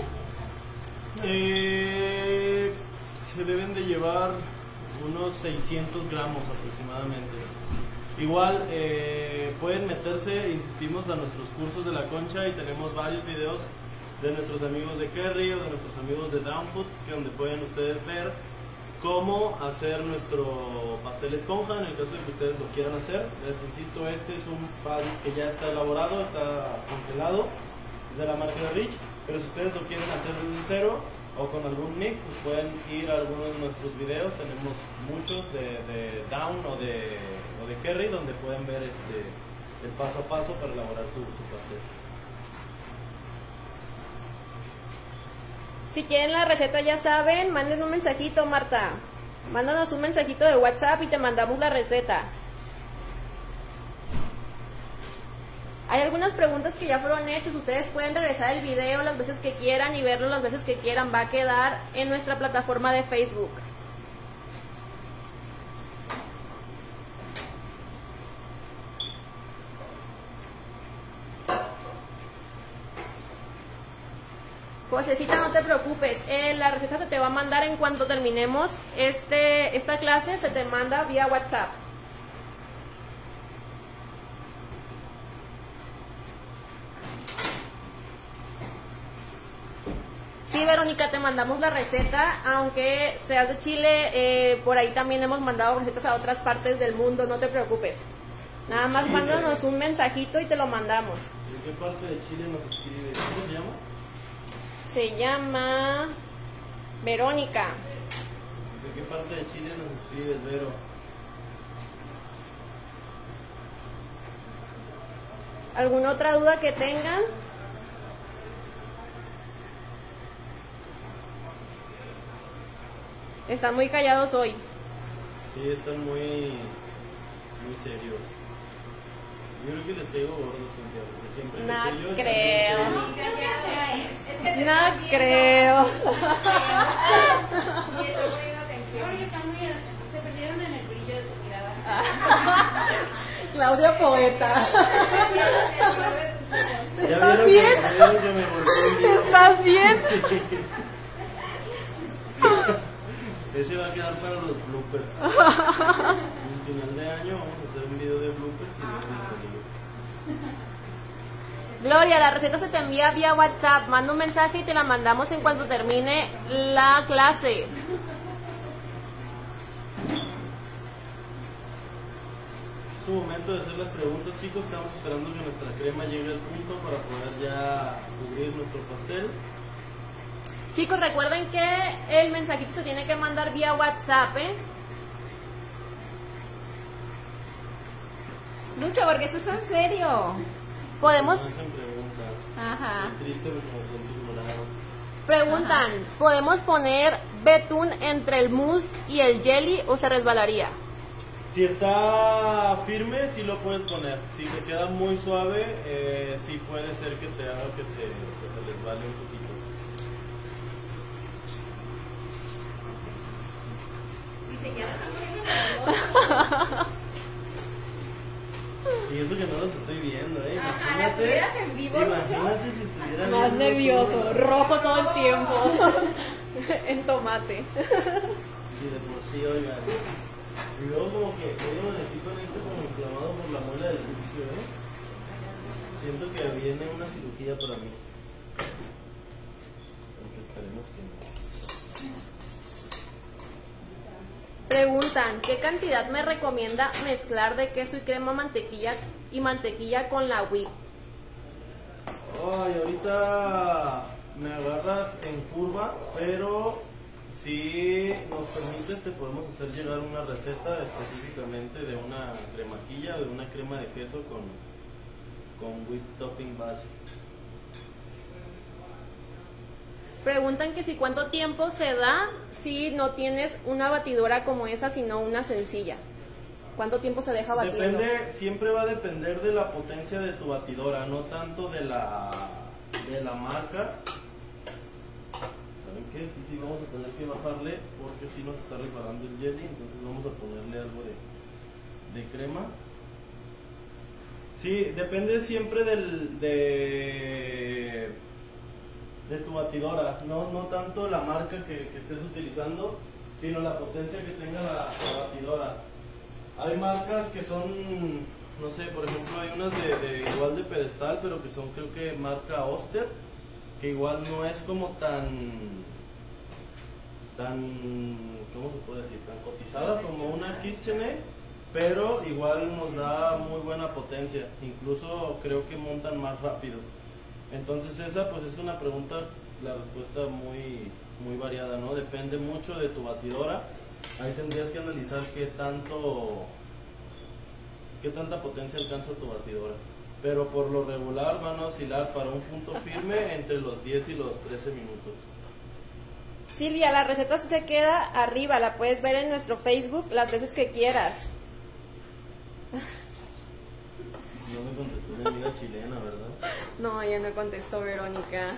Se deben de llevar unos 600 gramos aproximadamente. Igual pueden meterse, insistimos, a nuestros cursos de la concha y tenemos varios videos de nuestros amigos de Kerry o de nuestros amigos de Down Foods, que donde pueden ustedes ver cómo hacer nuestro pastel esponja en el caso de que ustedes lo quieran hacer. Les insisto, este es un pan que ya está elaborado, está congelado, es de la marca de Rich, pero si ustedes lo quieren hacer desde cero o con algún mix, pues pueden ir a algunos de nuestros videos. Tenemos muchos de Down o de Kerry donde pueden ver el paso a paso para elaborar su pastel. Si quieren la receta, ya saben, manden un mensajito, Marta. Mándanos un mensajito de WhatsApp y te mandamos la receta. Hay algunas preguntas que ya fueron hechas. Ustedes pueden regresar el video las veces que quieran y verlo las veces que quieran. Va a quedar en nuestra plataforma de Facebook. Josecita, no te preocupes, la receta se te va a mandar en cuanto terminemos esta clase, se te manda vía WhatsApp. Sí, Verónica, te mandamos la receta, aunque seas de Chile, por ahí también hemos mandado recetas a otras partes del mundo, no te preocupes. Nada más mándanos un mensajito y te lo mandamos. ¿De qué parte de Chile nos escribe? ¿Cómo se llama? Se llama Verónica. ¿De qué parte de Chile nos escribes, Vero? ¿Alguna otra duda que tengan? Están muy callados hoy. Sí, están muy serios. Yo creo que les caigo gordos, porque siempre No que yo creo. No creo. Y estoy poniendo atención. Jorge, está muy... Se perdieron en el brillo de tu mirada. Claudia Poeta. ¿Estás bien? Ya vieron que me volteé bien. ¿Estás bien? Sí. Ese va a quedar para los bloopers. En final de año vamos a hacer un video de bloopers y luego de salir. Gloria, la receta se te envía vía WhatsApp. Manda un mensaje y te la mandamos en cuanto termine la clase. Es su momento de hacer las preguntas, chicos. Estamos esperando que nuestra crema llegue al punto para poder ya cubrir nuestro pastel. Chicos, recuerden que el mensajito se tiene que mandar vía WhatsApp, ¿eh? Lucha, porque esto está en serio. Podemos... Me hacen preguntas. Ajá. Estoy triste porque me siento ignorado. Preguntan, ¿podemos poner betún entre el mousse y el jelly o se resbalaría? Si está firme, sí lo puedes poner. Si te queda muy suave, sí puede ser que te haga que se resbale un poquito. Dice, ya me están poniendo nervioso. Y eso que no los estoy viendo, ¿eh? Ajá, Imagínate, las tuvieras en vivo, imagínate si estuvieran Más viendo nervioso, todo. rojo todo el tiempo. En tomate. Sí, de por sí, oigan. Y luego como que hoy amanecí con esto como inflamado por la muela del juicio, ¿eh? Siento que viene una cirugía para mí. Aunque esperemos que no. Preguntan, ¿qué cantidad me recomienda mezclar de queso y crema mantequilla con la whip? Ay, ahorita me agarras en curva, pero si nos permites te podemos hacer llegar una receta específicamente de una cremaquilla, de una crema de queso con whipped topping base. Preguntan que si cuánto tiempo se da si no tienes una batidora como esa, sino una sencilla. ¿Cuánto tiempo se deja batiendo? Siempre va a depender de la potencia de tu batidora, no tanto de la marca. ¿Saben qué? Aquí sí vamos a tener que bajarle porque si nos está reparando el jelly, entonces vamos a ponerle algo de crema. Sí, depende siempre de tu batidora, no tanto la marca que estés utilizando, sino la potencia que tenga la batidora. Hay marcas que son, no sé, por ejemplo hay unas igual de pedestal, pero que son creo que marca Oster, que igual no es como tan, ¿cómo se puede decir? Tan cotizada como una KitchenAid, pero igual nos da muy buena potencia, incluso creo que montan más rápido. Entonces esa pues es una pregunta, la respuesta muy variada, ¿no? Depende mucho de tu batidora. Ahí tendrías que analizar qué tanta potencia alcanza tu batidora. Pero por lo regular van a oscilar para un punto firme entre los 10 y los 13 minutos. Silvia, la receta sí se queda arriba, la puedes ver en nuestro Facebook las veces que quieras. No me contestó mi amiga chilena, ¿verdad? No, ella no contestó, Verónica.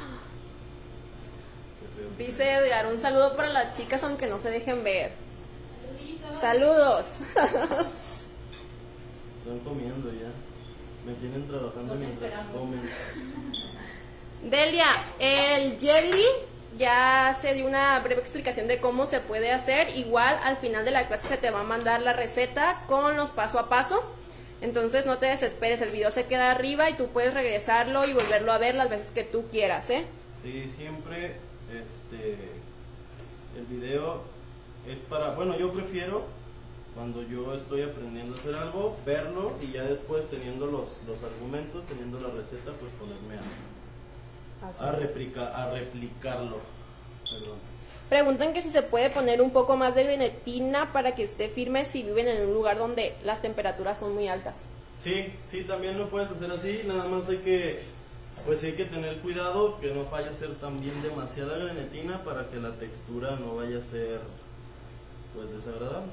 Dice Edgar, un saludo para las chicas aunque no se dejen ver. Saludos. Están comiendo ya. Me tienen trabajando mientras comen. Delia, el jelly ya se dio una breve explicación de cómo se puede hacer. Igual al final de la clase se te va a mandar la receta con los paso a paso. Entonces no te desesperes, el video se queda arriba y tú puedes regresarlo y volverlo a ver las veces que tú quieras, ¿eh? Sí, siempre el video es para, bueno, yo prefiero cuando yo estoy aprendiendo a hacer algo, verlo y ya después teniendo los argumentos, teniendo la receta, pues ponerme a replicarlo. Perdón. Preguntan que si se puede poner un poco más de grenetina para que esté firme si viven en un lugar donde las temperaturas son muy altas. Sí, también lo puedes hacer así, nada más hay que tener cuidado que no vaya a ser también demasiada grenetina para que la textura no vaya a ser pues desagradable.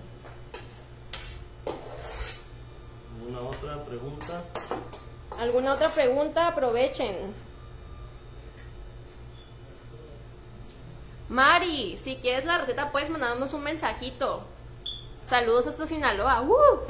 ¿Alguna otra pregunta? ¿Alguna otra pregunta? Aprovechen. Mari, si quieres la receta puedes mandarnos un mensajito. Saludos hasta Sinaloa.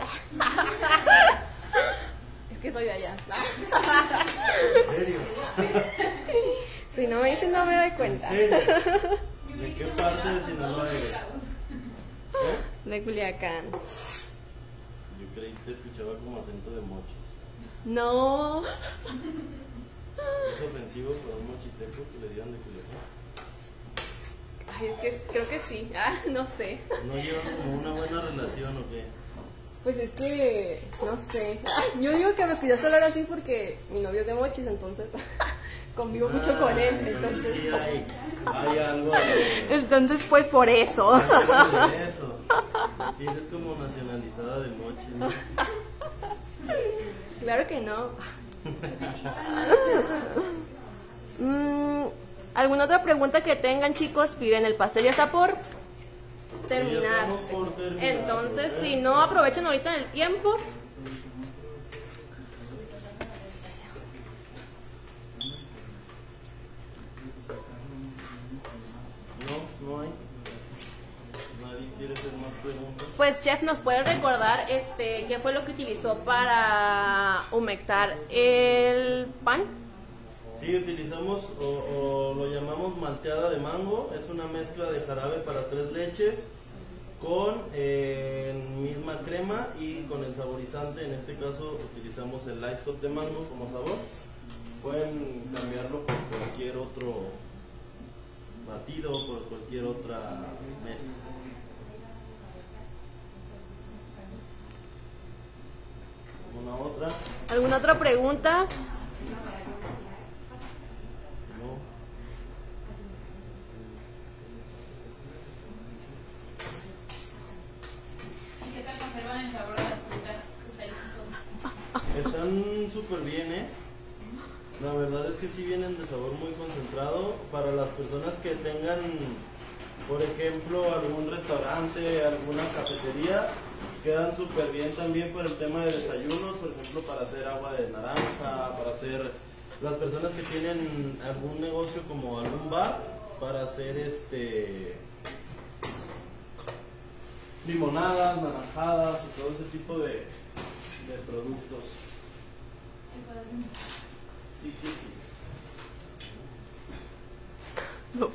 Es que soy de allá. ¿En serio? Si no me dicen no me doy cuenta. ¿En serio? ¿De qué parte de Sinaloa eres? De Culiacán. Yo creí que te escuchaba como acento de mochi. No. ¿Es ofensivo para un mochiteco que le digan de Culiacán? Ay, es que creo que sí. No sé. ¿No llevan como una buena relación o qué? Pues es que, no sé. Yo digo que me escuchaste hablar así porque mi novio es de Mochis, entonces convivo mucho con él. Entonces sí hay algo Entonces, pues por eso. eso. Sí, eres como nacionalizada de Mochis, ¿no? Claro que no. ¿Alguna otra pregunta que tengan, chicos? Miren, el pastel ya está por terminarse. Entonces, si no, aprovechen ahorita en el tiempo. No hay. Nadie quiere hacer más preguntas. Pues, chef, ¿nos puede recordar qué fue lo que utilizó para humectar el pan? Sí, utilizamos o lo llamamos malteada de mango. Es una mezcla de jarabe para 3 leches con misma crema y con el saborizante. En este caso utilizamos el ice hot de mango como sabor. Pueden cambiarlo por cualquier otro batido, por cualquier otra mezcla. ¿Alguna otra? ¿Alguna otra pregunta? súper bien, ¿eh? La verdad es que sí vienen de sabor muy concentrado. Para las personas que tengan, por ejemplo, algún restaurante, alguna cafetería, quedan súper bien también por el tema de desayunos, por ejemplo, para hacer agua de naranja, para hacer, las personas que tienen algún negocio como algún bar, para hacer limonadas, naranjadas y todo ese tipo de productos. Sí que sí. No.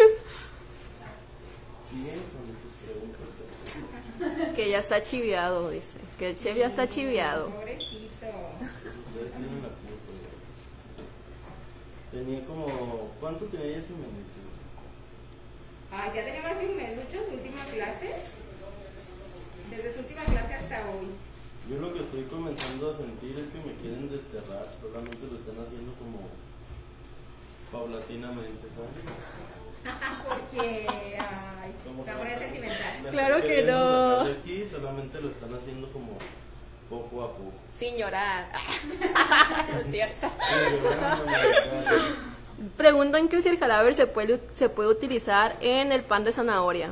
Siguen con sus preguntas. Que ya está chiviado, dice. Que el chef ya está chiviado. Pobrecito. Ustedes tienen la culpa. Tenía como... ¿Cuánto tenía ese mes? Ay, ya tenía más de un mes, mucho su última clase. Desde su última clase hasta hoy. Yo lo que estoy comenzando a sentir es que me quieren desterrar, solamente lo están haciendo como paulatinamente, ¿sabes? Porque, ay, Como está muy sentimental. me Claro están que queriendo no. sacar de aquí, solamente lo están haciendo como poco a poco. Sin llorar. No es cierto. Sí, Preguntan que si el jarabe se puede utilizar en el pan de zanahoria.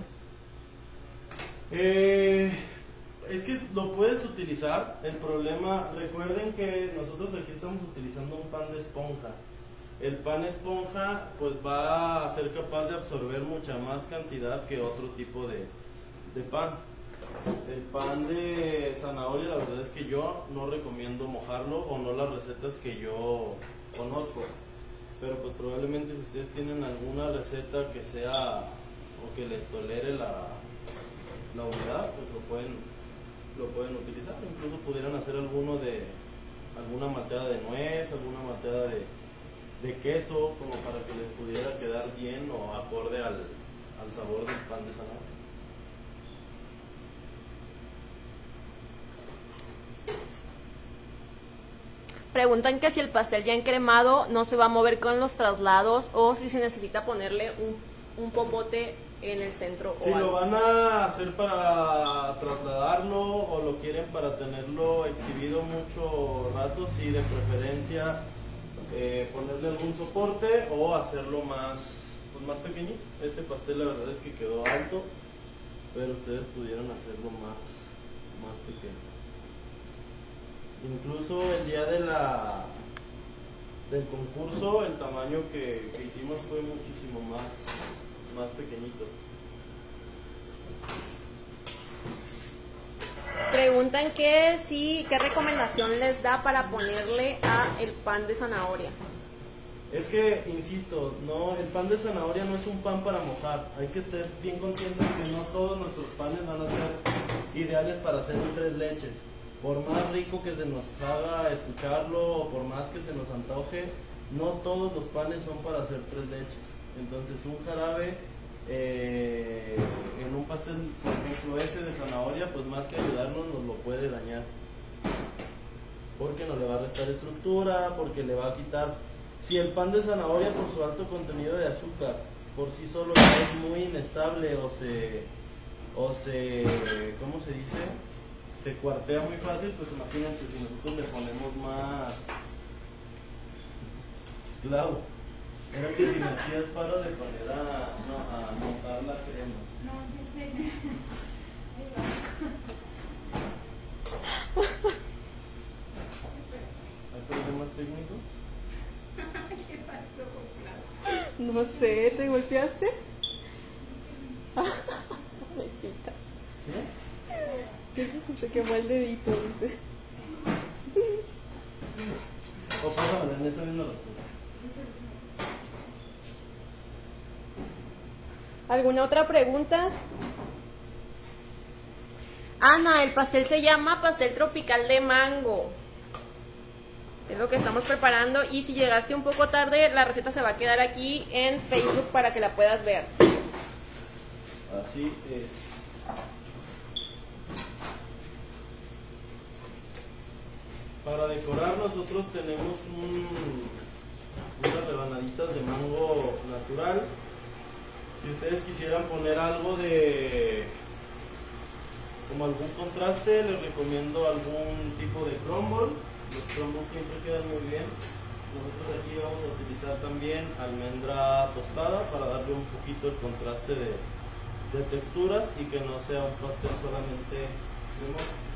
es que lo puedes utilizar. El problema, recuerden que nosotros aquí estamos utilizando un pan de esponja. El pan esponja pues va a ser capaz de absorber mucha más cantidad que otro tipo de pan. El pan de zanahoria, la verdad es que yo no recomiendo mojarlo, o no las recetas que yo conozco. Pero pues probablemente si ustedes tienen alguna receta que sea o que les tolere la humedad, pues lo pueden utilizar. Incluso pudieran hacer alguna malteada de nuez, alguna malteada de queso, como para que les pudiera quedar bien o acorde al sabor del pan de zanahoria. Preguntan que si el pastel ya encremado no se va a mover con los traslados o si se necesita ponerle un popote en el centro. Si o lo algo. van a hacer para trasladarlo o lo quieren para tenerlo exhibido mucho rato, sí, de preferencia ponerle algún soporte o hacerlo más pequeñito. Este pastel la verdad es que quedó alto, pero ustedes pudieran hacerlo más pequeño. Incluso el día del concurso, el tamaño que hicimos fue muchísimo más pequeñito. Preguntan que qué recomendación les da para ponerle a el pan de zanahoria. Es que, insisto, el pan de zanahoria no es un pan para mojar. Hay que estar bien conscientes que no todos nuestros panes van a ser ideales para hacer en 3 leches. Por más rico que se nos haga escucharlo o por más que se nos antoje, no todos los panes son para hacer 3 leches. Entonces un jarabe en un pastel, por ejemplo ese de zanahoria, pues más que ayudarnos nos lo puede dañar. Porque no le va a restar estructura, porque le va a quitar... Si el pan de zanahoria por su alto contenido de azúcar por sí solo ya es muy inestable o se ¿cómo se dice? Se cuartea muy fácil, pues imagínense si nosotros le ponemos más... Clau, era que si me hacías paro de poner a montar la crema. ¿Hay problemas técnicos? ¿Qué pasó con Clau? No sé, ¿te golpeaste? Pobrecita. ¿Qué? Se quemó el dedito, dice. O pásamela en esta misma respuesta. ¿Alguna otra pregunta? Ana, el pastel se llama pastel tropical de mango. Es lo que estamos preparando y si llegaste un poco tarde, la receta se va a quedar aquí en Facebook para que la puedas ver. Así es. Para decorar nosotros tenemos unas rebanaditas de mango natural. Si ustedes quisieran poner algo como algún contraste, les recomiendo algún tipo de crumble los crumbles siempre quedan muy bien. Nosotros aquí vamos a utilizar también almendra tostada para darle un poquito el contraste de texturas y que no sea un pastel solamente cremoso.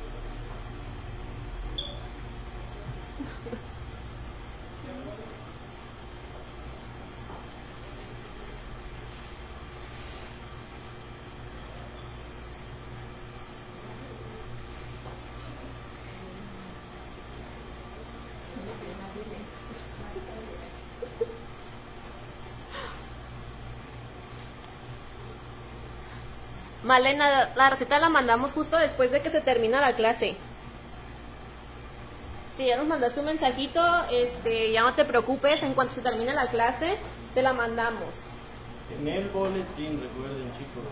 Malena, la receta la mandamos justo después de que se termina la clase. Si ya nos mandaste un mensajito, ya no te preocupes, en cuanto se termine la clase, te la mandamos. En el boletín, recuerden, chicos.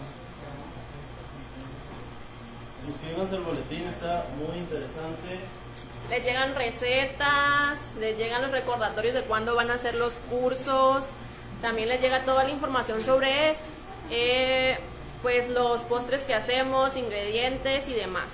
Suscríbanse al boletín, está muy interesante. Les llegan recetas, les llegan los recordatorios de cuándo van a hacer los cursos, también les llega toda la información sobre pues los postres que hacemos, ingredientes y demás.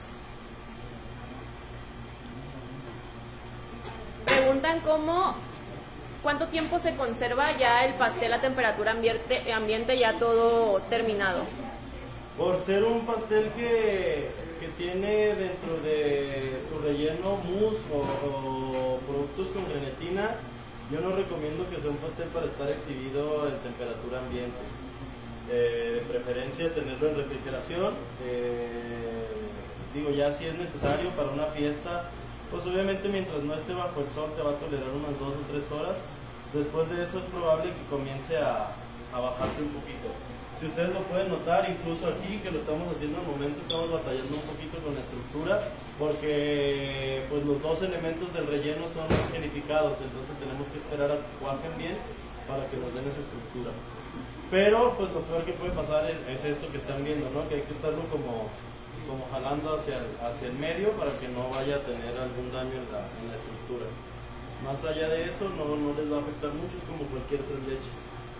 Preguntan cuánto tiempo se conserva ya el pastel a temperatura ambiente ya todo terminado. Por ser un pastel que tiene dentro de su relleno mousse o productos con grenetina, yo no recomiendo que sea un pastel para estar exhibido en temperatura ambiente. De preferencia tenerlo en refrigeración. Digo, ya si es necesario para una fiesta, pues obviamente mientras no esté bajo el sol te va a tolerar unas 2 o 3 horas. Después de eso es probable que comience a bajarse un poquito. Si ustedes lo pueden notar, incluso aquí que lo estamos haciendo al momento, estamos batallando un poquito con la estructura porque pues los dos elementos del relleno son genificados, entonces tenemos que esperar a que cuajen bien para que nos den esa estructura. Pero pues lo peor que puede pasar es esto que están viendo, ¿no? Que hay que estarlo como jalando hacia el medio para que no vaya a tener algún daño en la estructura. Más allá de eso no les va a afectar mucho, es como cualquier tres leches.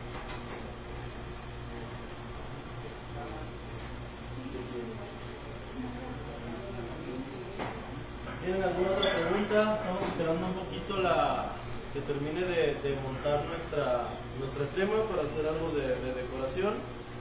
¿Tienen alguna otra pregunta? Estamos esperando un poquito que termine de montar nuestra crema para hacer algo de decoración.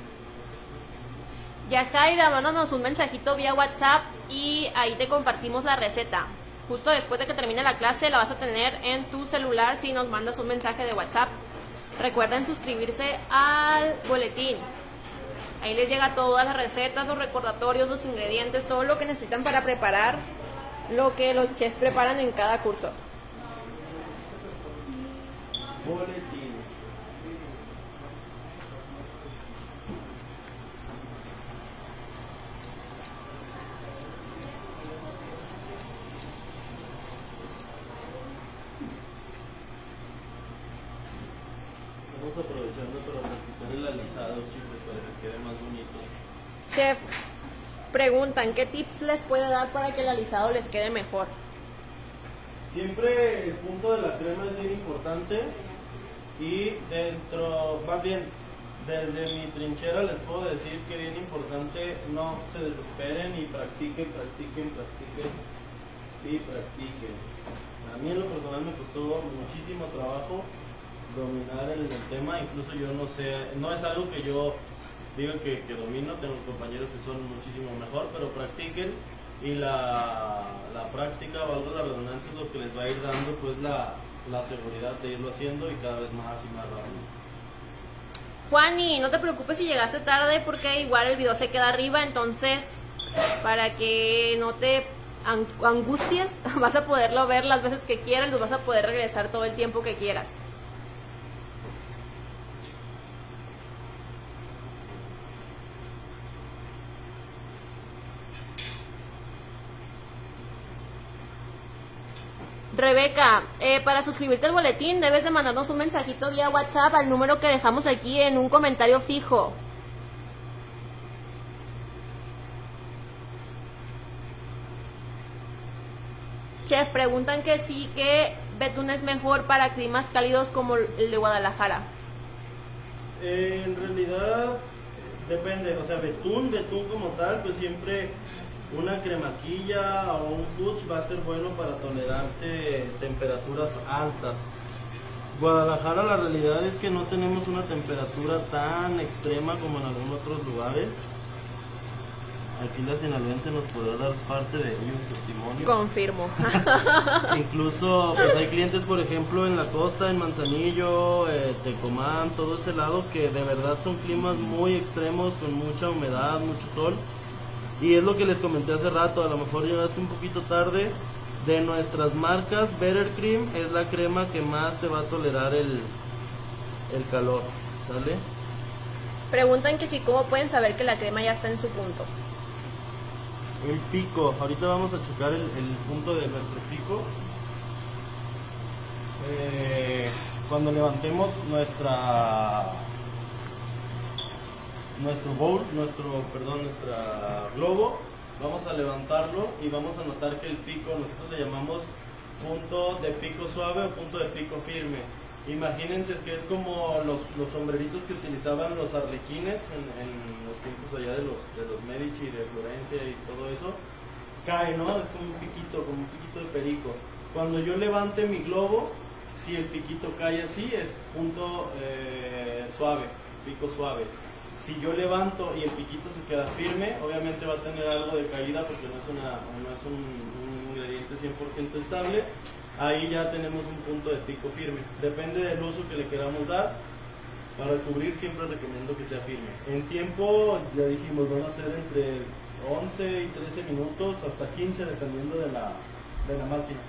Yajaira, mándanos un mensajito vía WhatsApp y ahí te compartimos la receta. Justo después de que termine la clase la vas a tener en tu celular si nos mandas un mensaje de WhatsApp. Recuerden suscribirse al boletín. Ahí les llega todas las recetas, los recordatorios, los ingredientes, todo lo que necesitan para preparar lo que los chefs preparan en cada curso. Boletín. Estamos aprovechando para practicar el alisado, chicos, para que quede más bonito. Chef, preguntan, ¿qué tips les puede dar para que el alisado les quede mejor? Siempre el punto de la crema es bien importante y más bien, desde mi trinchera les puedo decir que bien importante, no se desesperen y practiquen y practiquen. A mí en lo personal me costó muchísimo trabajo dominar el tema, incluso yo no sé, no es algo que yo diga que domino, tengo compañeros que son muchísimo mejor, pero practiquen y la práctica, valga la redundancia, es lo que les va a ir dando pues la seguridad de irlo haciendo y cada vez más y más rápido. Juani, no te preocupes si llegaste tarde porque igual el video se queda arriba, entonces para que no te angusties vas a poderlo ver las veces que quieras, lo vas a poder regresar todo el tiempo que quieras. Rebeca, para suscribirte al boletín debes de mandarnos un mensajito vía WhatsApp al número que dejamos aquí en un comentario fijo. Chef, preguntan que sí, que betún es mejor para climas cálidos como el de Guadalajara. En realidad depende, o sea, betún como tal, pues siempre Una cremaquilla o un puch va a ser bueno para tolerarte temperaturas altas. Guadalajara, la realidad es que no tenemos una temperatura tan extrema como en algunos otros lugares. Aquí la sinaloense nos podrá dar parte de ello, un testimonio. Confirmo. Incluso pues hay clientes, por ejemplo, en la costa, en Manzanillo, Tecomán, todo ese lado, que de verdad son climas muy extremos, con mucha humedad, mucho sol. Y es lo que les comenté hace rato, a lo mejor llegaste un poquito tarde. De nuestras marcas, Better Cream es la crema que más te va a tolerar el calor, ¿sale? Preguntan que si cómo pueden saber que la crema ya está en su punto. El pico, ahorita vamos a checar el punto de nuestro pico. Cuando levantemos nuestro globo, vamos a levantarlo y vamos a notar que el pico, nosotros le llamamos punto de pico suave o punto de pico firme. Imagínense que es como los sombreritos que utilizaban los arlequines en los tiempos allá de los Medici, de Florencia y todo eso. Cae, ¿no? Es como un piquito de perico. Cuando yo levante mi globo, si el piquito cae así, es punto suave, pico suave. Si yo levanto y el piquito se queda firme, obviamente va a tener algo de caída porque no es un ingrediente 100% estable. Ahí ya tenemos un punto de pico firme. Depende del uso que le queramos dar. Para cubrir siempre recomiendo que sea firme. En tiempo, ya dijimos, van a ser entre 11 y 13 minutos, hasta 15 dependiendo de la máquina.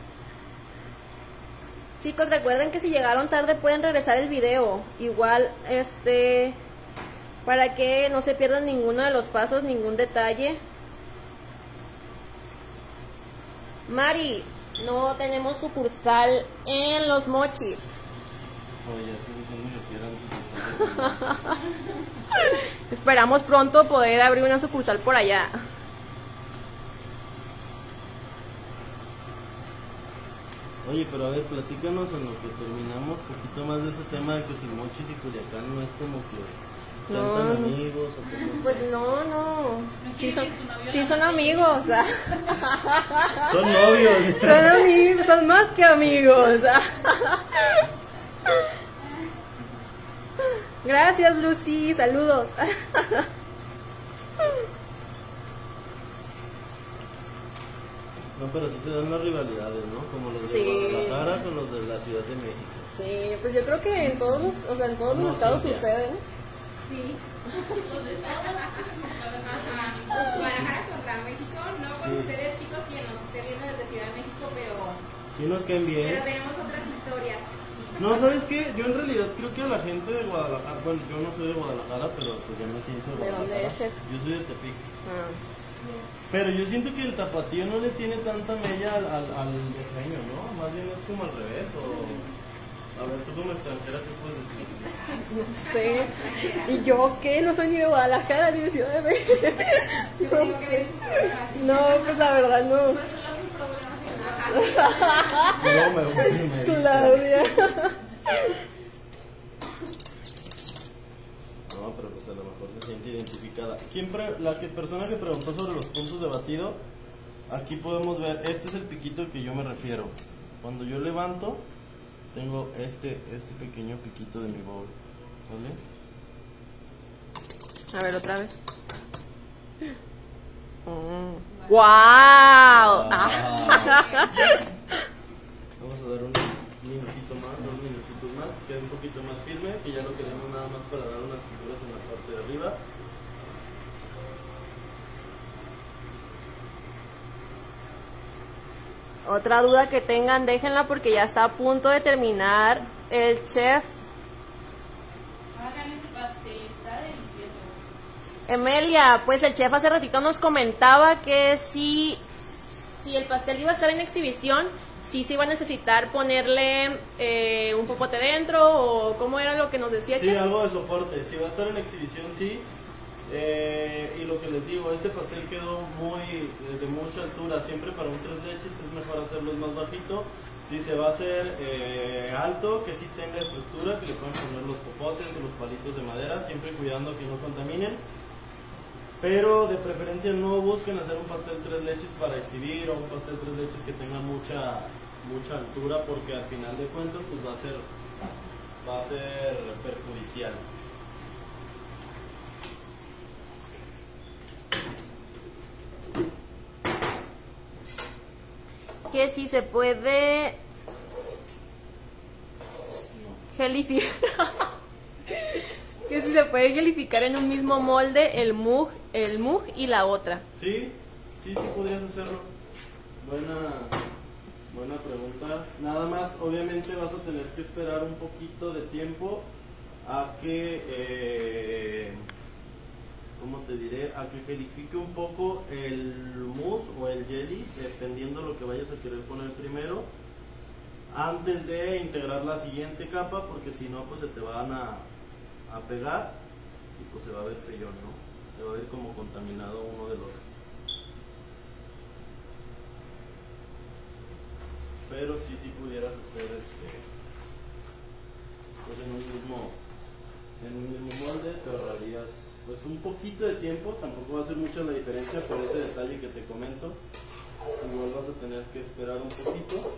Chicos, recuerden que si llegaron tarde pueden regresar el video. Igual, para que no se pierdan ninguno de los pasos, ningún detalle. Mari, no tenemos sucursal en Los Mochis. Oye, estoy diciendo que quieran sucursal. Esperamos pronto poder abrir una sucursal por allá. Oye, pero a ver, platícanos en lo que terminamos un poquito más de ese tema de que si Mochis y Culiacán no es como que sean tan amigos o como... Pues no. Sí son amigos. Son novios. Son amigos, son más que amigos. Gracias, Lucy, saludos. No, pero sí se dan las rivalidades, ¿no? Como los de Sí. Guadalajara con los de la Ciudad de México. Sí, pues yo creo que en todos los, estados sí, suceden. Sí. Guadalajara contra México, no con Sí. ustedes chicos quien nos esté viendo desde Ciudad de México, pero Sí nos caen bien. tenemos otras historias. No, ¿sabes qué? Yo en realidad creo que a la gente de Guadalajara, bueno, yo no soy de Guadalajara, pero pues ya me siento de ¿De Guadalajara. dónde es, chef? Yo soy de Tepic. Ah. Pero yo siento que el tapatío no le tiene tanta mella al viajeño, ¿no? Más bien es como al revés, o... A ver, tú como extranjera, ¿qué puedes decir? No sé. ¿Y yo qué? No soy ni de Guadalajara ni de Ciudad de México. Yo tengo que ver sus problemas. No, pues la verdad no. No, me dice. Claudia. No, pero pues a lo mejor se siente identificada. Persona que preguntó sobre los puntos de batido, aquí podemos ver, este es el piquito que yo me refiero. Cuando yo levanto, tengo este pequeño piquito de mi bowl, ¿vale? A ver, otra vez. ¡Wow! Vamos a dar un minutito más, 2 minutitos más, que quede un poquito más firme, que ya lo queremos nada más para dar unas figuras en la parte de arriba. Otra duda que tengan, déjenla porque ya está a punto de terminar el chef. Hagan este pastel, está delicioso. Emelia, pues el chef hace ratito nos comentaba que si el pastel iba a estar en exhibición, sí se iba a necesitar ponerle un popote dentro, o cómo era lo que nos decía, Sí, chef. algo de soporte. Si va a estar en exhibición, sí. Y lo que les digo, este pastel quedó de mucha altura. Siempre para un 3 leches es mejor hacerlo más bajito. Si se va a hacer alto, que sí tenga estructura, que le pueden poner los popotes o los palitos de madera, siempre cuidando que no contaminen. pero de preferencia no busquen hacer un pastel tres leches para exhibir o un pastel tres leches que tenga mucha altura, porque al final de cuentas pues va a ser perjudicial. Que si se puede gelificar. Que si se puede gelificar en un mismo molde el mug y la otra. Sí podrías hacerlo. Buena pregunta. Nada más, obviamente vas a tener que esperar un poquito de tiempo a que, ¿cómo te diré? A que gelifique un poco el mousse o el jelly, dependiendo lo que vayas a querer poner primero, antes de integrar la siguiente capa, porque si no, pues se te van a pegar y pues se va a ver feo, ¿no? Se va a ver como contaminado uno del otro. Pero si pudieras hacer pues en un mismo molde, te ahorrarías pues un poquito de tiempo. Tampoco va a ser mucha la diferencia por ese detalle que te comento. Igual vas a tener que esperar un poquito,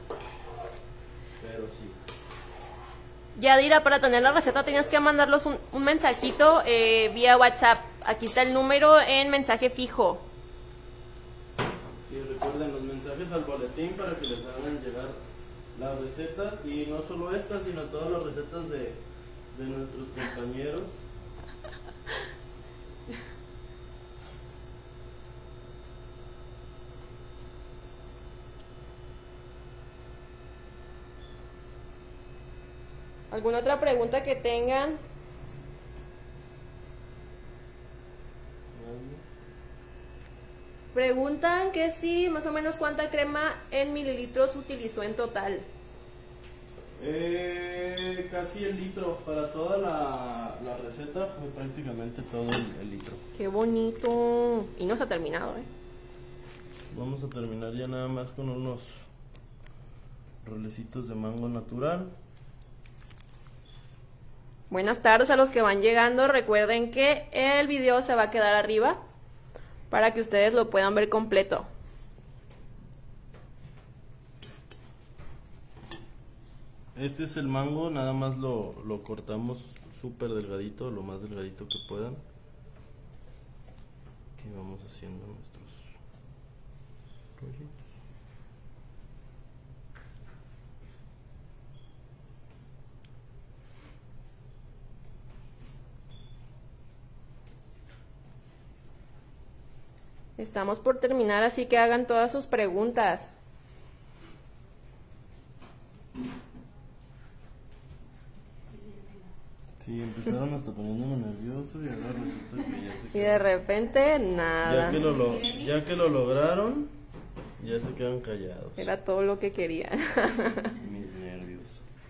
pero sí. Yadira, para tener la receta tienes que mandarlos un mensajito vía WhatsApp. Aquí está el número en mensaje fijo. Sí, recuerden los mensajes al boletín para que les hagan llegar las recetas, y no solo estas, sino todas las recetas de nuestros compañeros. ¿Alguna otra pregunta que tengan? Preguntan que si más o menos cuánta crema en mililitros utilizó en total. Casi el litro. Para toda la receta fue prácticamente todo el litro. Qué bonito. Y no se ha terminado, Vamos a terminar ya nada más con unos rolecitos de mango natural. Buenas tardes a los que van llegando. Recuerden que el video se va a quedar arriba para que ustedes lo puedan ver completo. Este es el mango, nada más lo cortamos súper delgadito, lo más delgadito que puedan. Y vamos haciendo nuestros rollitos. Estamos por terminar, así que hagan todas sus preguntas. Sí, empezaron hasta poniéndome nervioso y ahora resulta que ya se Y de repente, nada. Ya que lo lograron, ya se quedan callados. Era todo lo que quería. Mis nervios.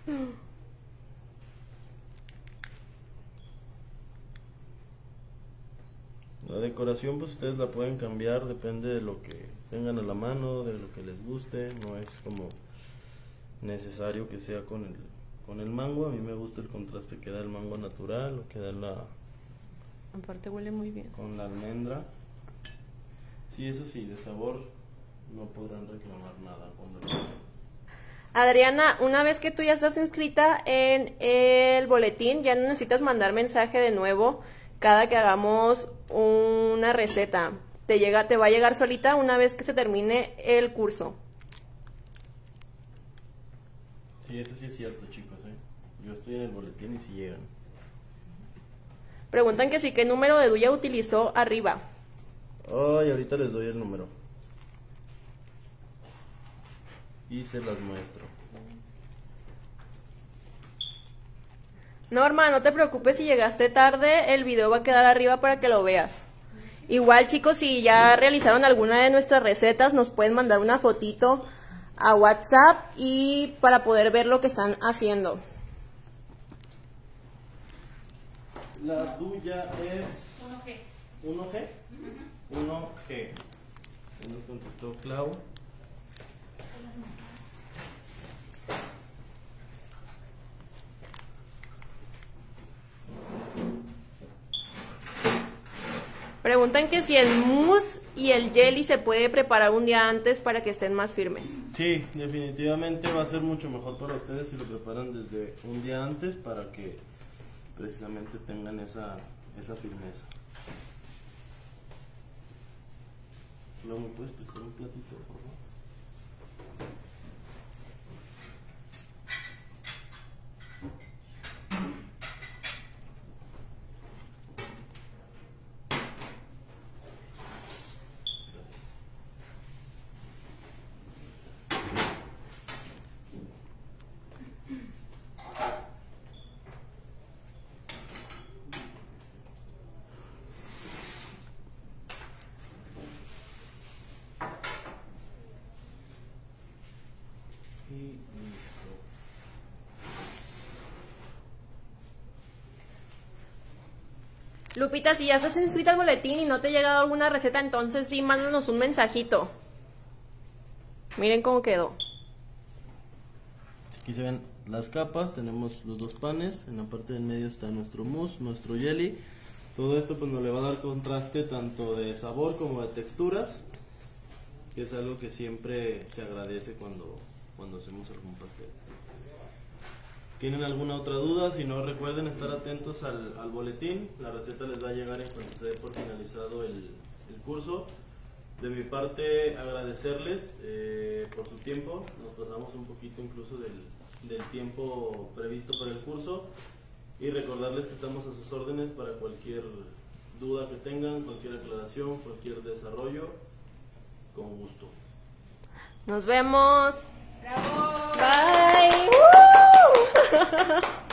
La decoración pues ustedes la pueden cambiar, depende de lo que tengan a la mano, de lo que les guste. No es como necesario que sea con el mango. A mí me gusta el contraste que da el mango natural o que da Aparte huele muy bien. con la almendra. Sí, eso sí, de sabor no podrán reclamar nada cuando lo hagan. Adriana, una vez que tú ya estás inscrita en el boletín, ya no necesitas mandar mensaje de nuevo cada que hagamos una receta. Te va a llegar solita una vez que se termine el curso. Sí, eso sí es cierto, chicos, Yo estoy en el boletín y si llegan. Preguntan que sí, ¿qué número de Duya utilizó arriba? Ay, ahorita les doy el número. Y se las muestro. Norma, no te preocupes si llegaste tarde, el video va a quedar arriba para que lo veas. Igual, chicos, si ya realizaron alguna de nuestras recetas, nos pueden mandar una fotito a WhatsApp y para poder ver lo que están haciendo. La tuya es 1G. 1G. Nos contestó Clau. Preguntan que si el mousse y el jelly se puede preparar un día antes para que estén más firmes. Sí, definitivamente va a ser mucho mejor para ustedes si lo preparan desde un día antes para que precisamente tengan esa firmeza. Luego, ¿me puedes prestar un platito, por favor? Y listo. Lupita, si ya estás inscrita al boletín y no te ha llegado alguna receta, entonces sí, mándanos un mensajito. Miren cómo quedó. Aquí se ven las capas, tenemos los dos panes, en la parte del medio está nuestro mousse, nuestro jelly. Todo esto pues nos le va a dar contraste tanto de sabor como de texturas, que es algo que siempre se agradece cuando hacemos algún pastel. ¿Tienen alguna otra duda? Si no, recuerden estar atentos al boletín. La receta les va a llegar en cuanto se dé por finalizado el curso. De mi parte, agradecerles por su tiempo. Nos pasamos un poquito incluso del tiempo previsto para el curso. Y recordarles que estamos a sus órdenes para cualquier duda que tengan, cualquier aclaración, cualquier desarrollo. Con gusto. Nos vemos. ¡Bravo! Bye. ¡Woo!